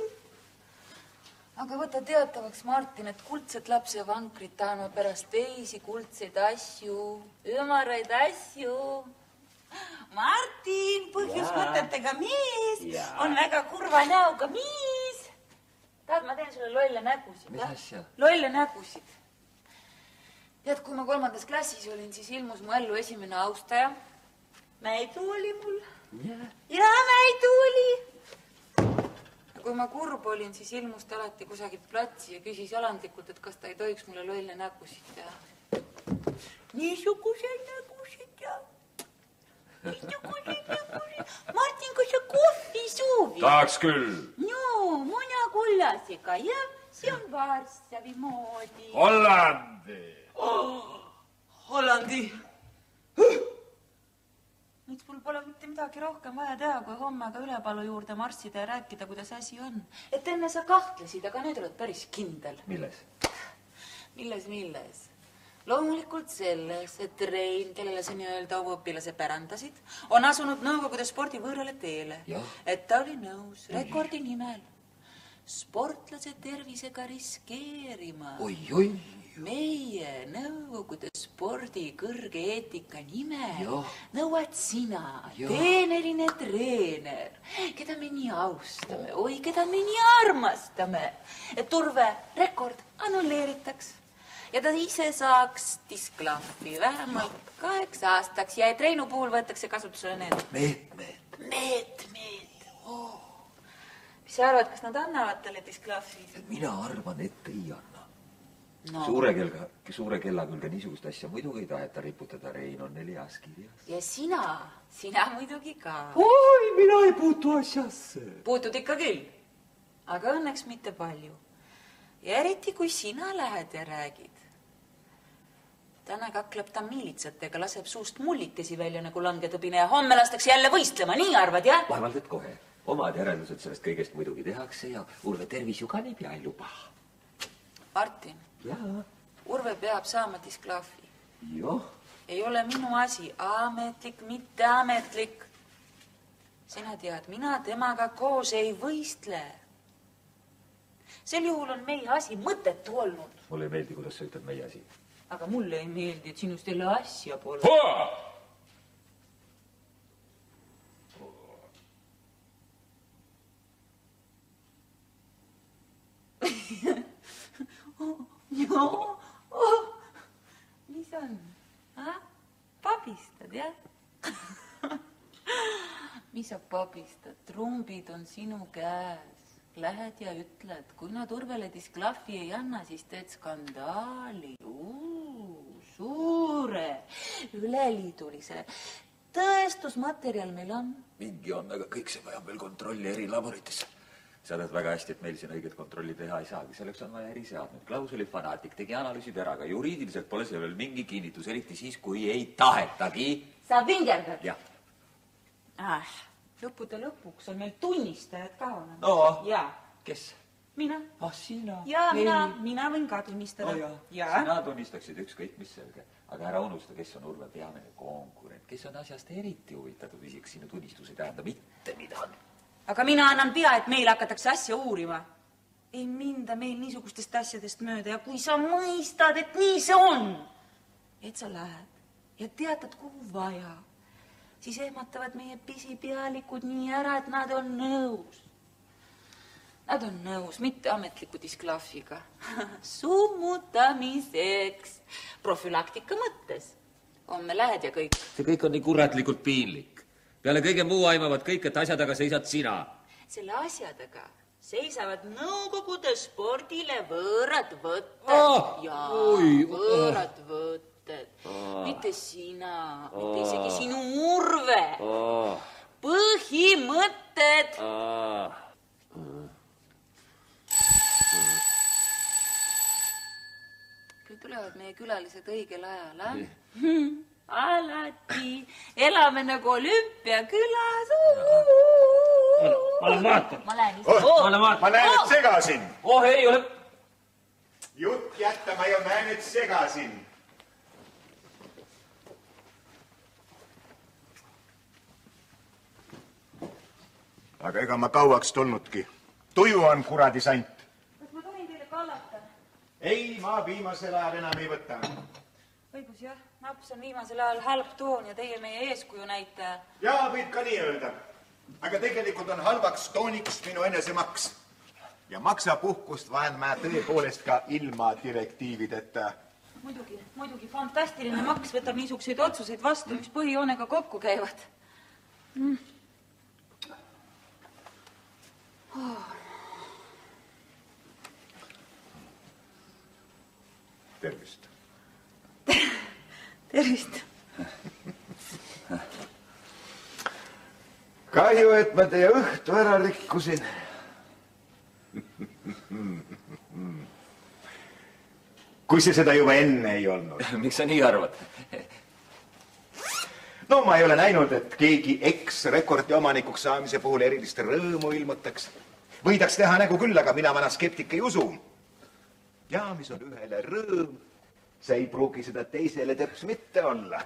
Speaker 4: Aga võta teatavaks, Martin, et kuldset lapsevankrit tahame pärast teisi kuldseid asju, ümaraid asju. Martin, põhjusmõtetega mees, on väga kurva näoga mees. Tahad, ma teen sulle lolle nägusid?
Speaker 2: Mis asja?
Speaker 4: Lolle nägusid. Tead, kui ma 3. klassis olin, siis ilmus mu ellu esimene austaja. Mäidu oli mul. Ja Mäidu oli. Kui ma kurb olin, siis ilmus ta alati kusagilt platsi ja küsis alandlikult, et kas ta ei tohiks mulle lolle nägusid teha. Niisuguseid nägusid ja... Niisuguseid nägusid. Martin, kui sa kohvi soovid?
Speaker 6: Tahaks küll.
Speaker 4: No, munakullasega ja see on Varssavi moodi.
Speaker 6: Hollandi.
Speaker 4: Hollandi. Miks mul pole mitte midagi rohkem vaja teha, kui homme ka ülepalu juurde marssida ja rääkida, kuidas asi on. Et enne sa kahtlesid, aga nüüd oled päris kindel.
Speaker 2: Milles?
Speaker 4: Milles? Loomulikult selles, et Rein, kellele sa nii-öelda õpilase pärandasid, on asunud nõukogude spordi võõrale teele. Et ta oli nõus rekordi nimel sportlase tervisega riskeerima.
Speaker 2: Oi.
Speaker 4: Meie nõukogude spordi kõrge eetika nimel nõuad sina, teeneline treener, keda me nii austame, keda me nii armastame, et Urve rekord annulleeritaks ja ta ise saaks disklahvi vähemalt 8 aastaks ja et Reinu puhul võetakse kasutusele need meetmed. Mis sa arvad, kas nad annavad talle disklahvi?
Speaker 2: Mina arvan, et ei anna.
Speaker 4: No.
Speaker 2: Suure kella külge niisugust asja muidugi ei taheta riputada, Rein on 4 kirjas.
Speaker 4: Ja sina muidugi ka.
Speaker 1: Oi, mina ei puutu asjasse.
Speaker 4: Puutud ikka küll, aga õnneks mitte palju. Ja eriti, kui sina lähed ja räägid. Täna kakleb ta miilitsatega, laseb suust mullikesi välja nagu langetõbine ja homme lastakse jälle võistlema, nii arvad, jah?
Speaker 2: Vaevalt, et kohe. Omad järeldused sellest kõigest muidugi tehakse ja Urve tervis ju ka nii pea ei luba.
Speaker 4: Martin, Urve peab saama disklahvi. Ei ole minu asi, ametlik, mitte ametlik. Sina tead, mina temaga koos ei võistle. Sel juhul on meie asi mõttetu olnud.
Speaker 2: Mulle ei meeldi, kuidas sa ütled meie asi.
Speaker 4: Aga mulle ei meeldi, et sinust jälle asja pole. Mis on? Pabistad, jah? Mis sa pabistad? Trumbid on sinu käes. Lähed ja ütled, kui nad Urvele disklahvi ei anna, siis teed skandaali. Suure, üleliidulise. Tõestusmaterjal meil on.
Speaker 2: Mingi on, aga kõik see vajab veel kontrolli eri laboritesse. Sa tead väga hästi, et meil siin õiget kontrolli teha ei saagi. Selleks on vaja eriseadmed. Klaus oli fanaatik, tegi analüüsid ära, aga juriidiliselt pole see veel mingi kinnitus, eriti siis, kui ei tahetagi.
Speaker 4: Sa vingerdad?
Speaker 2: Jah.
Speaker 4: Lõppude lõpuks on meil tunnistajad ka olemas.
Speaker 2: No,
Speaker 4: ja.
Speaker 2: Kes?
Speaker 4: Mina.
Speaker 2: Sina.
Speaker 4: Ja, mina võin ka tunnistada.
Speaker 2: Sina tunnistaksid ükskõik mis selge. Aga ära unusta, kes on Urve peamine konkurent, kes on asjast eriti huvitatud, isegi sinu tunnistus ei tähenda mitte midagi.
Speaker 4: Aga mina annan pea, et meil hakatakse asja uurima. Ei minda meil niisugustest asjadest mööda ja kui sa mõistad, et nii see on, et sa lähed ja teatad, kuhu vaja, siis ehmatavad meie pisipealikud nii ära, et nad on nõus. Nad on nõus, mitte ametliku disklahviga. Summutamiseks. Profülaktika mõttes. Homme lähed ja kõik.
Speaker 2: See kõik on nii kuratlikult piinlik. Peale kõige muu aimavad kõik, et asja taga seisad sina.
Speaker 4: Selle asja taga seisavad nõukogude spordile võõrad võtted. Võõrad võtted. Mitte sina, mitte isegi sinu Urve. Põhimõtted. Kui tulevad meie külalised õigel ajal, alati elame nagu olümpiakülas.
Speaker 1: Ma lähen vaatan.
Speaker 7: Ma näen, et segasin.
Speaker 1: Ei ole.
Speaker 7: Jutt jätta, ma ju näen, et segasin. aga ega ma kauaks tulnudki. Tuju on kuradi sant.
Speaker 4: Kas ma tohin teile kallata?
Speaker 7: Ei, ma viimasel ajal enam ei võta.
Speaker 4: Õigus jah, naps on viimasel ajal halb toon ja teie meie eeskuju näitaja.
Speaker 7: Jaa, võib ka nii öelda. Aga tegelikult on halvaks tooniks minu enesemaks. Ja maksapuhkust vaen ma tõepoolest ka ilma direktiivideta.
Speaker 4: Muidugi fantastiline maks võtab niisuguseid otsuseid vastu, mis põhijoonega kokku käivad.
Speaker 7: Tervist.
Speaker 4: Tervist.
Speaker 7: Kahju, et ma teie õhtu ära rikkusin. Kui see seda juba enne ei olnud.
Speaker 2: Miks sa nii arvad?
Speaker 7: No ma ei ole näinud, et keegi eks-rekordi omanikuks saamise puhul erilist rõõmu ilmutaks. Võidaks teha nägu küll, aga mina vana skeptik ei usu. Ja mis on ühele rõõm, see ei pruugi seda teisele teps mitte olla.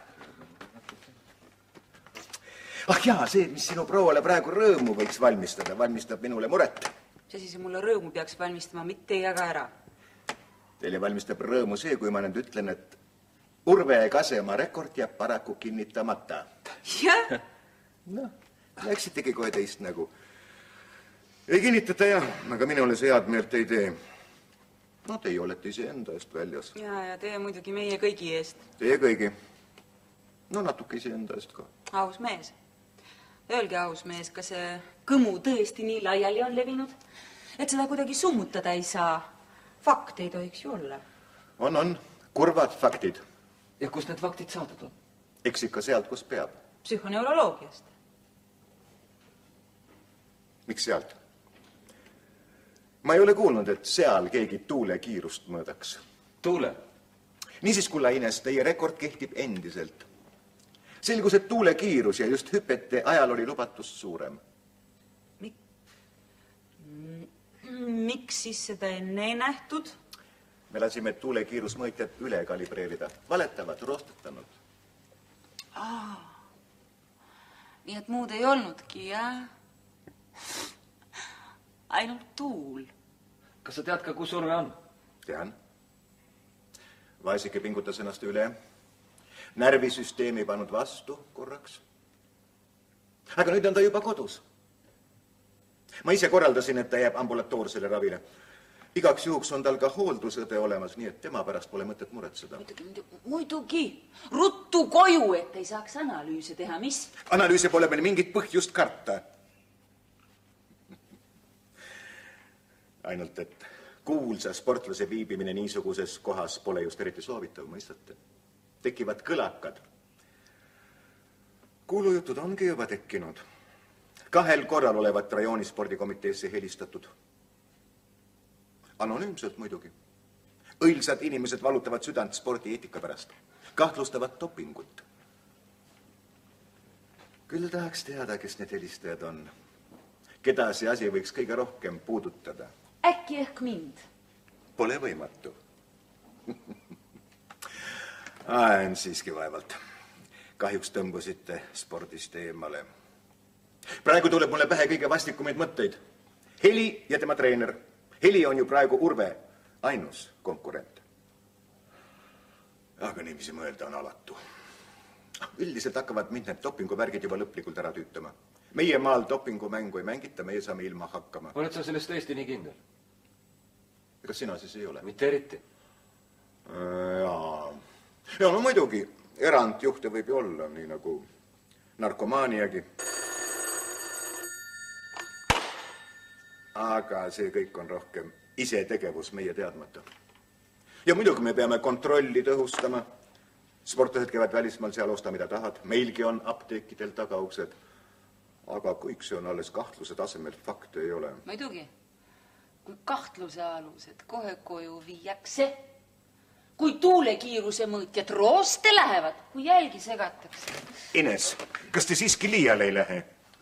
Speaker 7: Ah jaa, see, mis sinu prouale praegu rõõmu võiks valmistada, valmistab minule muret.
Speaker 4: See siis mulle rõõmu peaks valmistama, mitte ei jaga ära.
Speaker 7: Teile valmistab rõõmu see, kui ma nüüd ütlen, et Urve Kase oma rekord jääb paraku kinnitamata.
Speaker 4: Jah?
Speaker 7: Noh, läksitegi kohe teist nägu. Ei kinnitata jah, aga minule see head meelt ei tee. No, teie olete ise enda eest väljas.
Speaker 4: Ja teie muidugi meie kõigi eest.
Speaker 7: Teie kõigi. No, natuke ise enda eest ka.
Speaker 4: Aus mees. Öelge, aus mees, kas see kõmu tõesti nii laiali on levinud, et seda kuidagi summutada ei saa? Fakte ei tohiks ju olla.
Speaker 7: On. Kurvad faktid.
Speaker 2: Ja kus need faktid saadud on?
Speaker 7: Eks ikka sealt, kus peab.
Speaker 4: Psühhoneuroloogiast.
Speaker 7: Miks sealt? Ma ei ole kuulnud, et seal keegi tuule kiirust mõõdaks.
Speaker 2: Tuule?
Speaker 7: Niisiis, kulla Ines, teie rekord kehtib endiselt. Selgus, et tuule kiirus ja just hüpete ajal oli lubatust suurem.
Speaker 4: Miks siis seda enne ei nähtud?
Speaker 7: Me lasime tuule kiirusmõõtjad üle kalibreerida. Valetavad, roostetanud.
Speaker 4: Nii et muud ei olnudki, jah? Ainult tuul.
Speaker 2: Kas sa tead ka, kus Urve on?
Speaker 7: Tean. Vaesike pingutas ennast üle. Närvisüsteemi pannud vastu korraks. Aga nüüd on ta juba kodus. Ma ise korraldasin, et ta jääb ambulatoorsele ravile. Igaks juhuks on tal ka hooldusõde olemas, nii et tema pärast pole mõtet muretseda.
Speaker 4: Muidugi. Ruttu koju, et ei saaks analüüse teha, mis?
Speaker 7: Analüüse pole meil mingit põhjust karta. Ainult, et kuulsa sportlase viibimine niisuguses kohas pole just eriti soovitav, mõistate. Tekivad kõlakad. Kuulujutud ongi juba tekkinud. 2 korral olevat rajoonispordikomiteesse helistatud. Anonüümselt muidugi. Õilsad inimesed valutavad südant spordi eetika pärast. Kahtlustavad dopingut. Küll tahaks teada, kes need helistajad on. Keda see asi võiks kõige rohkem puudutada?
Speaker 4: Äkki ehk mind?
Speaker 7: Pole võimatu. On siiski vaevalt. Kahjuks tõmbusite spordist eemale. Praegu tuleb mulle pähe kõige vastikumaid mõtteid. Heli ja tema treener. Heli on ju praegu Urve ainus konkurent. Aga niiviisi mõelda on alatu. Üldiselt hakkavad mind need dopinguvärgid juba lõplikult ära tüütama. Meie maal dopingumängu ei mängita, meie saame ilma hakkama.
Speaker 2: Oled sa sellest tõesti nii kindel?
Speaker 7: Kas sina siis ei ole?
Speaker 2: Mitte eriti.
Speaker 7: Ja no muidugi, erandjuhte võib ju olla, nii nagu narkomaaniagi. Aga see kõik on rohkem isetegevus meie teadmata. Ja muidugi me peame kontrolli tõhustama. Sportlased käivad välismaal, seal osta mida tahad. Meilgi on apteekidel tagauksed. Aga kõik see on alles kahtluse tasemel, fakte ei ole.
Speaker 4: Muidugi. Kui kahtluse alused kohe koju viiakse, kui tuulekiiruse mõõtjad rooste lähevad, kui jälgi segatakse.
Speaker 7: Ines, kas te siiski liiale ei lähe?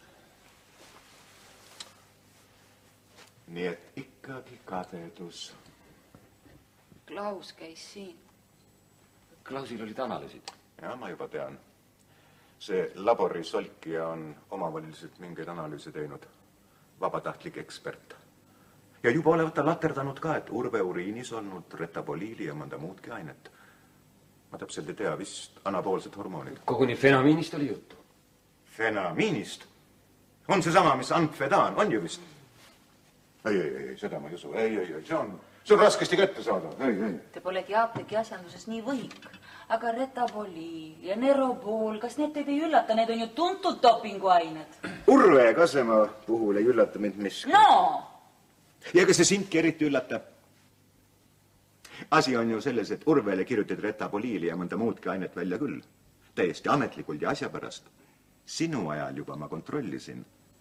Speaker 7: Nii et ikkagi kadedus.
Speaker 4: Klaus käis siin.
Speaker 2: Klausil olid analüüsid.
Speaker 7: Ja, ma juba tean. See laborisolkija on omavoliliselt mingeid analüüse teinud. vabatahtlik ekspert. Ja juba olevat ta laterdanud ka, et Urve uriinis olnud retaboliili ja mõnda muudki ainet. Ma täpselt ei tea, vist anaboolsed hormoonid.
Speaker 6: Koguni fenamiinist oli juttu.
Speaker 7: Fenamiinist? On see sama, mis amfedaan, on ju vist? Ei, seda ma ei usu. Ei, see on raskesti kätte saada. Ei.
Speaker 4: Te polegi apteeki asjanduses nii võhik. Aga retaboliil ja neropool, kas need teid ei üllata? Need on ju tuntud dopinguained.
Speaker 7: Urve Kasema puhul ei üllata mind miski.
Speaker 4: No!
Speaker 7: Ja kas see sindki eriti üllatab? Asi on ju selles, et Urvele kirjutad retaboliili ja mõnda muudki ainet välja küll. Täiesti ametlikult ja asja pärast. Sinu ajal juba ma kontrollisin.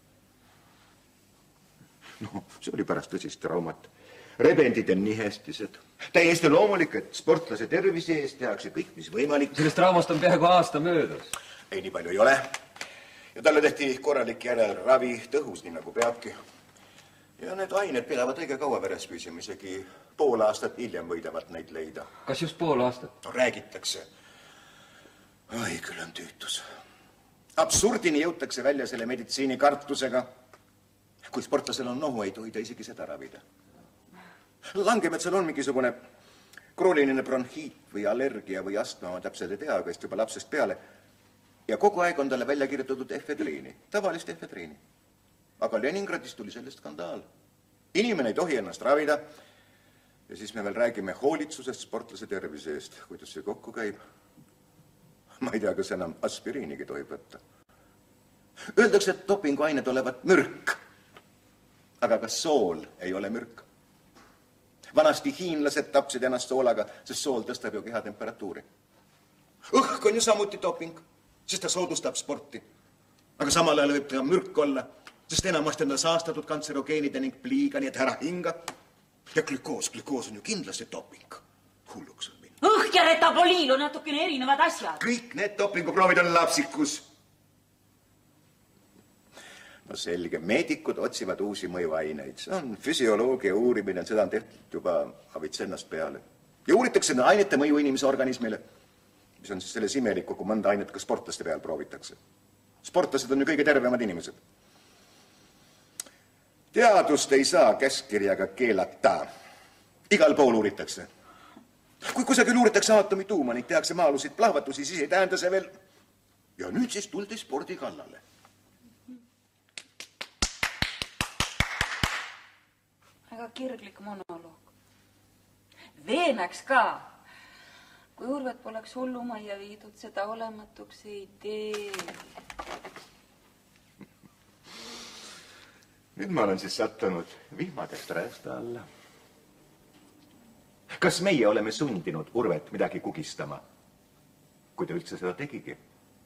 Speaker 7: No, see oli pärast tõsist traumat. Rebendid on nii hästised. Täiesti loomulik, et sportlase tervise eest tehakse kõik, mis võimalik.
Speaker 6: Sellest traumast on peaaegu aasta möödas.
Speaker 7: Ei, nii palju ei ole. Ja talle tehti korralik järelravi, tõhus, nii nagu peabki. Ja need ained pidavad õige kaua veres püsima, isegi pool aastat hiljem võidavad neid leida.
Speaker 6: Kas just pool aastat?
Speaker 7: No, räägitakse. Oi, küll on tüütus. Absurdini jõutakse välja selle meditsiinikartusega. Kui sportlasel on nohu, ei tohi ta isegi seda ravida. Langemetsal on mingisugune krooniline bronhiit või allergia või astma, ma täpselt ei tea, aga just juba lapsest peale. Ja kogu aeg on talle välja kirjutatud efedriini, tavalist efedriini. Aga Leningradis tuli sellest skandaal. Inimene ei tohi ennast ravida ja siis me veel räägime hoolitsusest sportlase tervise eest. Kuidas see kokku käib? Ma ei tea, kas enam aspiriinigi tohib võtta. Öeldakse, et dopinguained olevat mürk. Aga kas sool ei ole mürk? Vanasti hiinlased tapsid ennast soolaga, sest sool tõstab ju keha temperatuuri. Õhk on ju samuti doping, sest ta soodustab sporti. Aga samal ajal võib ta mürk olla, sest enamasti on ta saastatud kantserogeenide ning pliiga, nii et ära hinga. Ja glükoos on ju kindlasti doping. Hulluks on minna.
Speaker 4: Õhk ja retaboliil on natukene erinevad asjad.
Speaker 7: Kõik need dopinguproovid on lapsikus. No selge, meedikud otsivad uusi mõjuaineid. See on füsioloogia uurimine, seda on tehtud juba Avitsennast peale. Ja uuritakse ainete mõju inimese organismile, mis on siis selles imelikku, kui mõnda ainet ka sportlaste peal proovitakse. Sportlased on ju kõige tervemad inimesed. Teadust ei saa käskkirjaga keelata. Igal pool uuritakse. Kui kusagil uuritakse aatomituuma ning tehakse maalusid plahvatusi, siis ei tähenda see veel. Ja nüüd siis tuldi spordi kallale.
Speaker 4: Väga kirglik monoloog. Veenaks ka. Kui Urvet poleks hullumajja viidud, seda olematuks ei tee.
Speaker 7: Nüüd ma olen siis sattunud vihmadest räästa alla. Kas meie oleme sundinud Urvet midagi kugistama, kui ta üldse seda tegigi?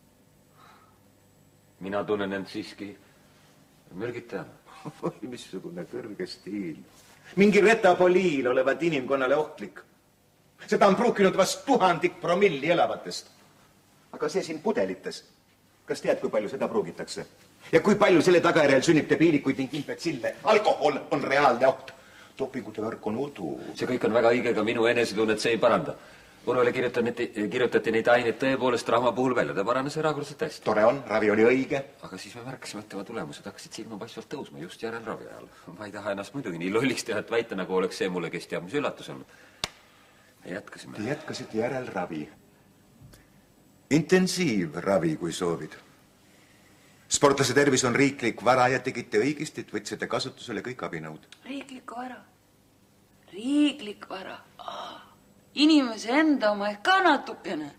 Speaker 6: Mina tunnen end siiski mürgitajana.
Speaker 7: Oi, missugune kõrge stiil. Mingi retaboliil olevat inimkonnale ohtlik. Seda on pruukinud vast 1000 promilli elavatest. Aga see siin pudelites, kas tead, kui palju seda pruugitakse? Ja kui palju selle tagajärjel sünnib debiilikuid ning impetsiille? Alkohol on reaalne oht. Dopingute värk on udu.
Speaker 6: See kõik on väga õige, aga minu enesetunnet see ei paranda. Urvele kirjutati neid aineid tõepoolest rahma puhul välja. Ta paranes erakordselt hästi.
Speaker 7: Tore on, ravi oli õige.
Speaker 6: Aga siis me märkasime, et tema tulemused hakkasid silmapaistvalt tõusma just järelravi ajal. Ma ei taha ennast muidugi nii lolliks teha, et väita, nagu oleks see mulle, kes teab, mis üllatus on. Me jätkasime.
Speaker 7: Te jätkasite järelravi. Intensiivravi, kui soovid. Sportlase tervis on riiklik vara ja tegite õigesti, et võtsite kasutusele kõik abinõud.
Speaker 4: Riiklik vara. Riiklik vara. Inimese enda oma ehk ka natukene.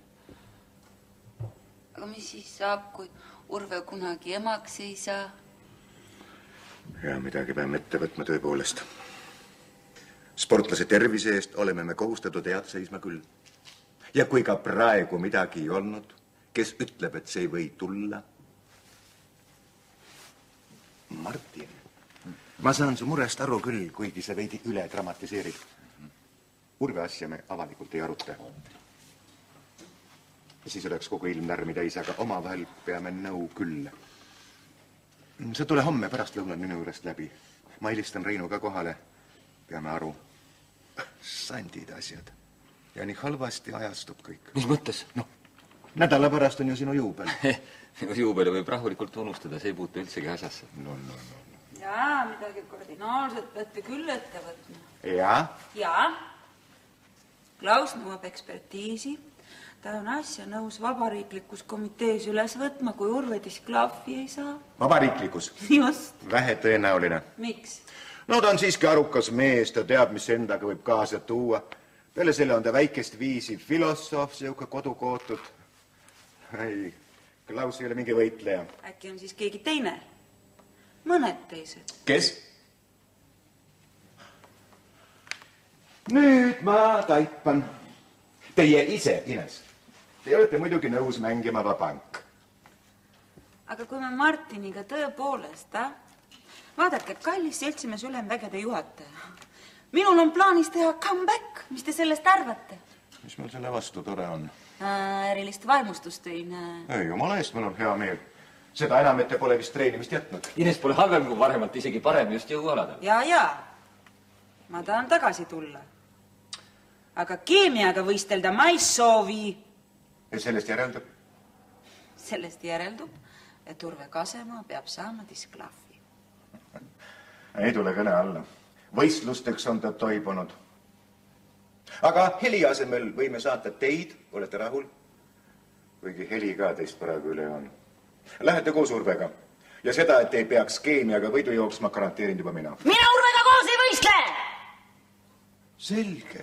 Speaker 4: Aga mis siis saab, kui Urve kunagi emaks ei saa?
Speaker 7: Ja midagi peame ette võtma tõepoolest. Sportlase tervise eest oleme me kohustatud head seisma küll. Ja kui ka praegu midagi ei olnud, kes ütleb, et see ei või tulla? Martin, ma saan su murest aru küll, kuigi sa veidi üle dramatiseerid. Urve asja me avalikult ei aruta. Ja siis oleks kogu ilm närmi täis, aga omavahel peame nõu küll. Sa tule homme pärastlõunal minu juurest läbi. Ma helistan Reinuga kohale. Peame aru. Sandid asjad. Ja nii halvasti ajastub kõik.
Speaker 6: Mis mõttes?
Speaker 7: No, nädala pärast on ju sinu juubel.
Speaker 6: Juubeli võib rahulikult unustada, see ei puutu üldsegi asjasse.
Speaker 7: No.
Speaker 4: Jaa, midagi kardinaalset peate küll ette võtma.
Speaker 7: Jaa?
Speaker 4: Klaus nõuab ekspertiisi. Ta on asja nõus vabariiklikus komitees üles võtma, kui Urve disklaafi ei saa.
Speaker 7: Vabariiklikus?
Speaker 4: Just.
Speaker 7: Vähe tõenäoline.
Speaker 4: Miks?
Speaker 7: No ta on siiski arukas mees, ta teab, mis endaga võib kaasa tuua. Peale selle on ta väikest viisi filosoof, siuke kodukootud. Ei, Klaus ei ole mingi võitleja.
Speaker 4: Äkki on siis keegi teine? Mõned teised.
Speaker 7: Kes? Nüüd ma taipan. Teie ise, Ines. Te olete muidugi nõus mängima vabank.
Speaker 4: Aga kui me Martiniga tõepoolest, vaadake, kallis seltsimees ülemvägede juhataja. Minul on plaanis teha comeback. Mis te sellest arvate?
Speaker 7: Mis meil selle vastu tore on?
Speaker 4: Erilist vaimustust ei näe.
Speaker 7: Ei, jumala eest, mul on hea meel. Seda enam, et te pole vist treenimist jätnud.
Speaker 6: Ines pole halvem kui varemalt, isegi parem just jõualadel.
Speaker 4: Ja. Ma tahan tagasi tulla. Aga keemiaga võistelda ma ei soovi.
Speaker 7: Ja sellest järeldub?
Speaker 4: Sellest järeldub, et Urve Kasemaa peab saama disklaafi.
Speaker 7: Ei tule kõne alla. Võistlusteks on ta toibunud. Aga heli asemel võime saata teid, olete rahul? Kuigi heli ka teist praegu üle on. Lähete koos Urvega. Ja seda, et ei peaks keemiaga võidu jooksma, garanteerin juba mina.
Speaker 4: Mina Urvega koos ei võistle!
Speaker 7: Selge.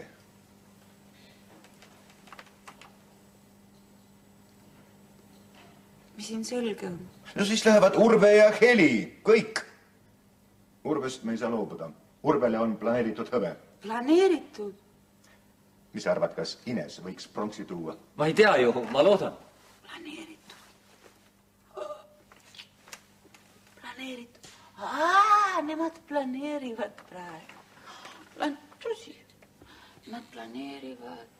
Speaker 4: Mis siin selge on?
Speaker 7: No siis lähevad Urve ja Heli, kõik. Urvest me ei saa loobuda. Urvele on planeeritud hõbe.
Speaker 4: Planeeritud?
Speaker 7: Mis sa arvad, kas Ines võiks pronksi tuua?
Speaker 6: Ma ei tea ju, ma loodan.
Speaker 4: Planeeritud. Nemad planeerivad praegu. Nad planeerivad.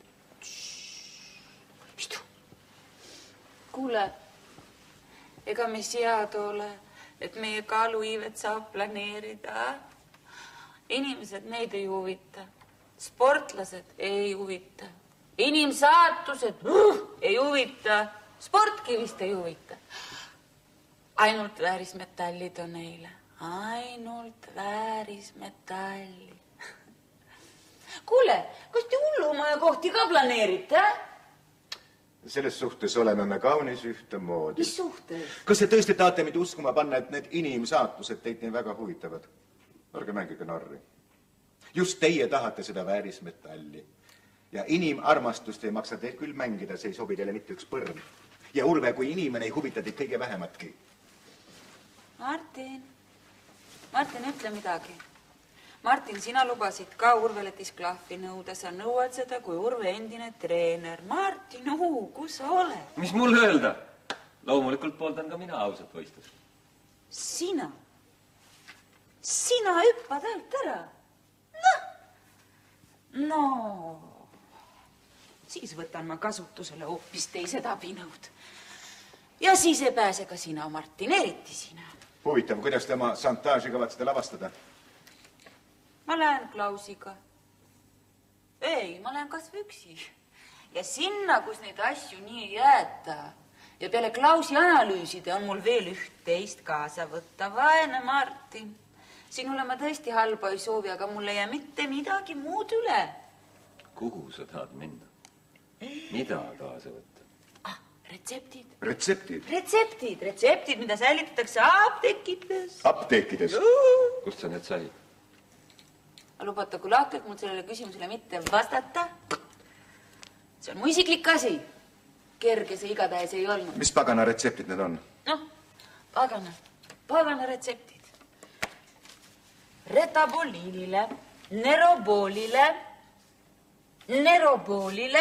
Speaker 4: Kuule, ega me sead ole, et meie kaaluiivet saab planeerida. Inimesed neid ei huvita. Sportlased ei huvita. Inimsaatused ei huvita. Sportki vist ei huvita. Ainult väärismetallid on neile. Ainult väärismetallid. Kuule, kas te hullumaja kohti ka planeerite?
Speaker 7: Selles suhtes oleme me kaunis ühtemoodi.
Speaker 4: Mis suhtes?
Speaker 7: Kas te tõesti tahate mind uskuma panna, et need inimsaatused teid nii väga huvitavad? Ärge mängige narri. Just teie tahate seda väärismetalli. Ja inimarmastust ei maksa teil küll mängida, see ei sobi teile mitte üks põrm. Ja Urve, kui inimene ei huvita teid kõige vähematki.
Speaker 4: Martin, ütle midagi. Martin, sina lubasid ka Urvele disklaafi nõuda. Sa nõuad seda kui Urve endine treener. Martin, kus sa oled?
Speaker 6: Mis mul öelda? Loomulikult pooldan ka mina ausat võistlust.
Speaker 4: Sina hüppad alt ära. No, siis võtan ma kasutusele hoopis teised abinõud. Ja siis ei pääse ka sina, Martin, eriti sina.
Speaker 7: Huvitav, kuidas te oma šantaaži kavatsete lavastada?
Speaker 4: Ma lähen Klausiga. Ei, ma lähen kas üksi. Ja sinna, kus neid asju nii ei jäeta. Ja peale Klausi analüüside on mul veel üht-teist kaasa võtta. Vaene Martin. Sinule ma tõesti halba ei soovi, aga mul ei jää mitte midagi muud üle.
Speaker 2: Kuhu sa tahad minna? Mida kaasa võtta?
Speaker 4: Retseptid.
Speaker 7: Retseptid,
Speaker 4: mida säilitatakse apteekides.
Speaker 7: Apteekides?
Speaker 2: Kust sa need said?
Speaker 4: Lubatagu lahkelt mul sellele küsimusele mitte vastata. See on mu isiklik asi. Kerge see igatahes ei olnud.
Speaker 7: Mis pagana retseptid need on?
Speaker 4: Noh, pagana retseptid. Retaboliinile, neroboolile,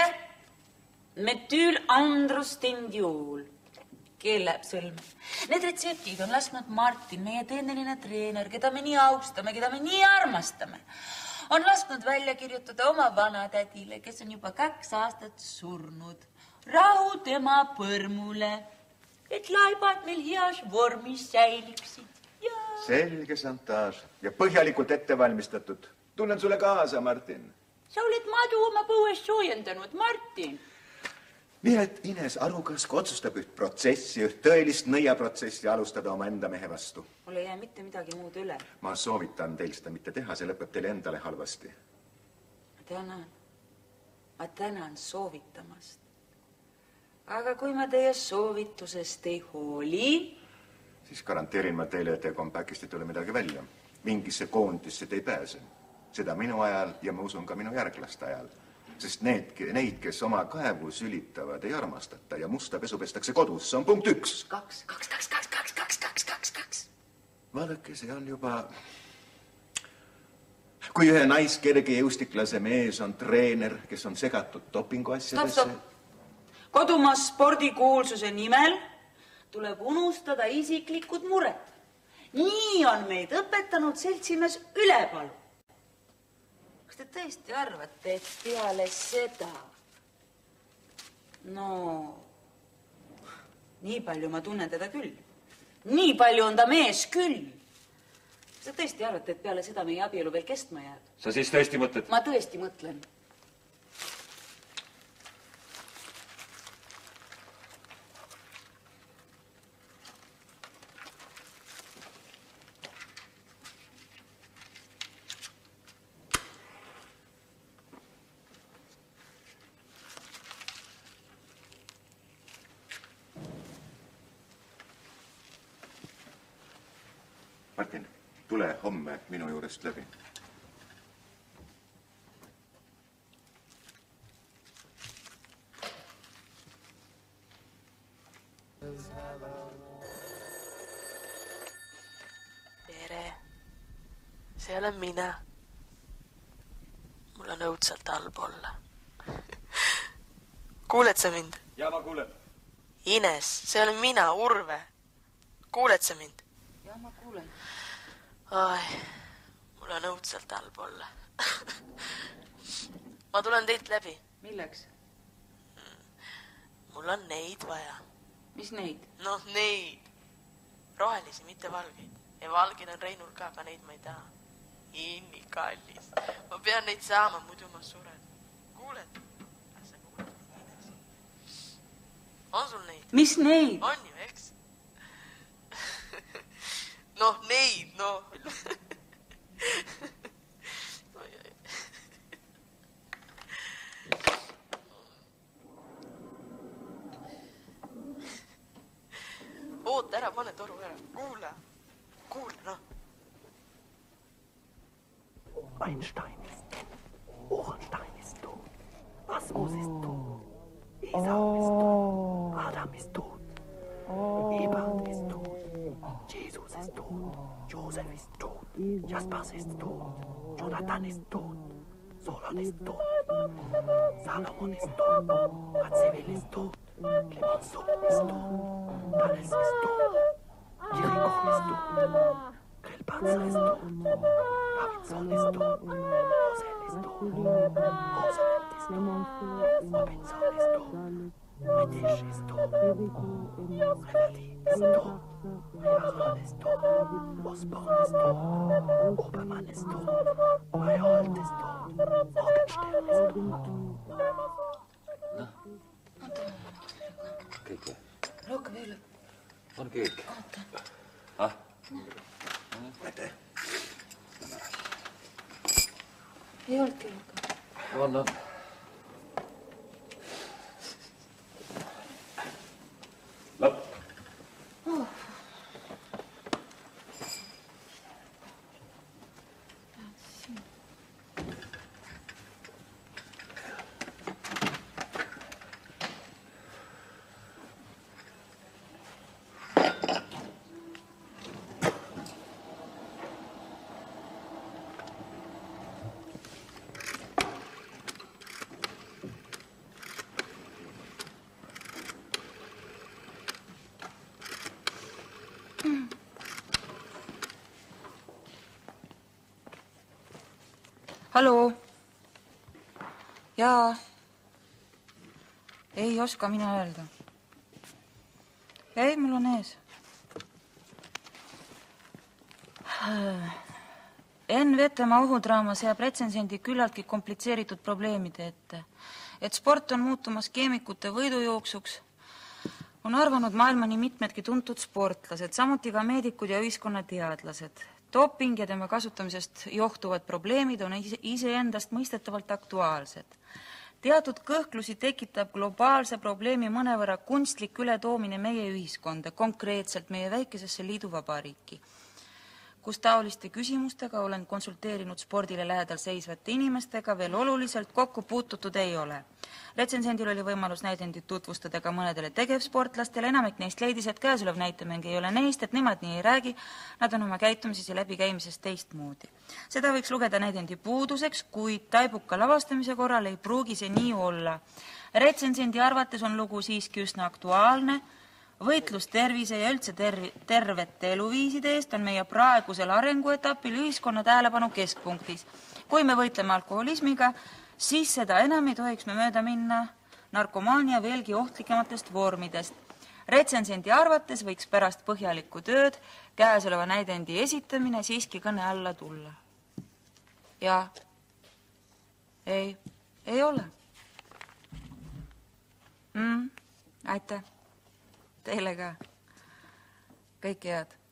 Speaker 4: metüülandrostendiol. Keel läheb sõlma. Need retseptid on lasknud Martin, meie teeneline treener, keda me nii austame, keda me nii armastame, on lasknud välja kirjutada oma vanatädile, kes on juba 2 aastat surnud. Rahu tema põrmule, et laibad meil heas vormis säiliksid.
Speaker 7: Selge šantaaž ja põhjalikult ettevalmistatud. Tunnen sulle kaasa, Martin.
Speaker 4: Sa oled madu oma põues soojendanud, Martin.
Speaker 7: nii et Ines Arukas otsustab üht protsessi, üht tõelist nõiaprotsessi alustada oma enda mehe vastu.
Speaker 4: Mul ei jää mitte midagi muud üle.
Speaker 7: Ma soovitan teil seda mitte teha, see lõpeb teile endale halvasti.
Speaker 4: Ma tänan soovitamast. Aga kui ma teie soovitusest ei hooli,
Speaker 7: siis garanteerin ma teile, et Kompakist ei tule midagi välja. Mingisse koondisse te ei pääse. Seda minu ajal ja ma usun ka minu järglaste ajal. Sest neid, kes oma kaevu sülitavad, ei armastata ja musta pesu pestakse kodus. See on punkt 1.
Speaker 4: 2.
Speaker 7: Vaadake, see on juba... Kui ühe naiskergejõustiklase mees on treener, kes on segatud dopinguasjadesse...
Speaker 4: Stop. Kodumaa spordikuulsuse nimel tuleb unustada isiklikud mured. Nii on meid õpetanud seltsimees Ülepalu. Kas te tõesti arvate, et peale seda... No, nii palju ma tunnen teda küll. Nii palju on ta mees küll. Kas te tõesti arvate, et peale seda meie abielu veel kestma jääb?
Speaker 2: Sa siis tõesti mõtled?
Speaker 4: Ma tõesti mõtlen.
Speaker 7: Martin, tule homme minu juurest läbi.
Speaker 8: Tere, see olen mina. Mul on õudselt halb olla. Kuuled sa mind?
Speaker 2: Ja ma kuulen.
Speaker 8: Ines, see olen mina, Urve. Kuuled sa mind?
Speaker 4: Ja ma kuulen.
Speaker 8: Ai, mul on õudselt halb olla. Ma tulen teilt läbi.
Speaker 4: Milleks?
Speaker 8: Mul on neid vaja.
Speaker 4: Mis neid?
Speaker 8: Noh, neid. Rohelisi, mitte valgeid. Ja valgeid on Reinul ka, aga neid ma ei taha. Inni kallis. Ma pean neid saama, muidu ma suren. Kuuled? Kas sa kuuled? On sul neid?
Speaker 4: Mis neid?
Speaker 8: On ju, eks? Noh, neid, noh. Oota ära, pane toru ära. Kuula, noh.
Speaker 1: Einstein ist tot. Ohrenstein ist tot. Asmus ist tot. Esau ist tot. Adam ist tot. Eberhard ist tot. Jesus ist tot. Josef ist tot. Jaspers ist tot. Jonathan ist tot. Solon ist tot. Salomon ist tot. Ratzivil ist tot. Clemenceau ist tot. Thales ist tot. Jericho ist tot. Grillparzer ist tot. Davidson ist tot. Rosel ist tot. Roosevelt ist tot. Robinson ist tot. British ist tot. Renali ist tot. Jahan ist tot. Osborn ist tot. Obermann ist tot. Meyerholt ist tot. Morgenstern ist tot.
Speaker 2: Kõik või?
Speaker 4: Rohkem ei ole.
Speaker 2: On kõik? Ah?
Speaker 7: Aitäh.
Speaker 4: Ei olnudki rohkem.
Speaker 2: On. Lõpp.
Speaker 4: Hallo? Jaa. Ei oska mina öelda. Ei, mul on ees. Enn Vetemaa ohudraama seab retsensendi küllaltki komplitseeritud probleemide ette. Et sport on muutumas keemikute võidujooksuks, on arvanud maailma nii mitmedki tuntud sportlased, samuti ka meedikud ja ühiskonnateadlased. Doping ja tema kasutamisest johtuvad probleemid on iseendast mõistetavalt aktuaalsed. Teatud kõhklusi tekitab globaalse probleemi mõnevõrra kunstlik ületoomine meie ühiskonda, konkreetselt meie väikesesse liiduvabariiki, kus taoliste küsimustega olen konsulteerinud spordile lähedal seisvate inimestega, veel oluliselt kokku puututud ei ole. Retsensendil oli võimalus näidendit tutvustada ka mõnedele tegevsportlastele, enamik neist leidis, et käesolev näitemäng ei ole neist, et nemad nii ei räägi, nad on oma käitumises ja läbikäimises teistmoodi. Seda võiks lugeda näidendi puuduseks, kuid taibuka lavastamise korral ei pruugi see nii olla. Retsensendi arvates on lugu siiski üsna aktuaalne. Võitlus tervise ja üldse tervete eluviiside eest on meie praegusel arenguetapil ühiskonna tähelepanu keskpunktis. Kui me võitleme alkoholismiga, siis seda enam ei tohiks me mööda minna narkomaania veelgi ohtlikematest vormidest. Retsensendi arvates võiks pärast põhjalikku tööd käesoleva näidendi esitamine siiski kõne alla tulla. Ja ei ole. Aitäh. Teile ka. Kõike head.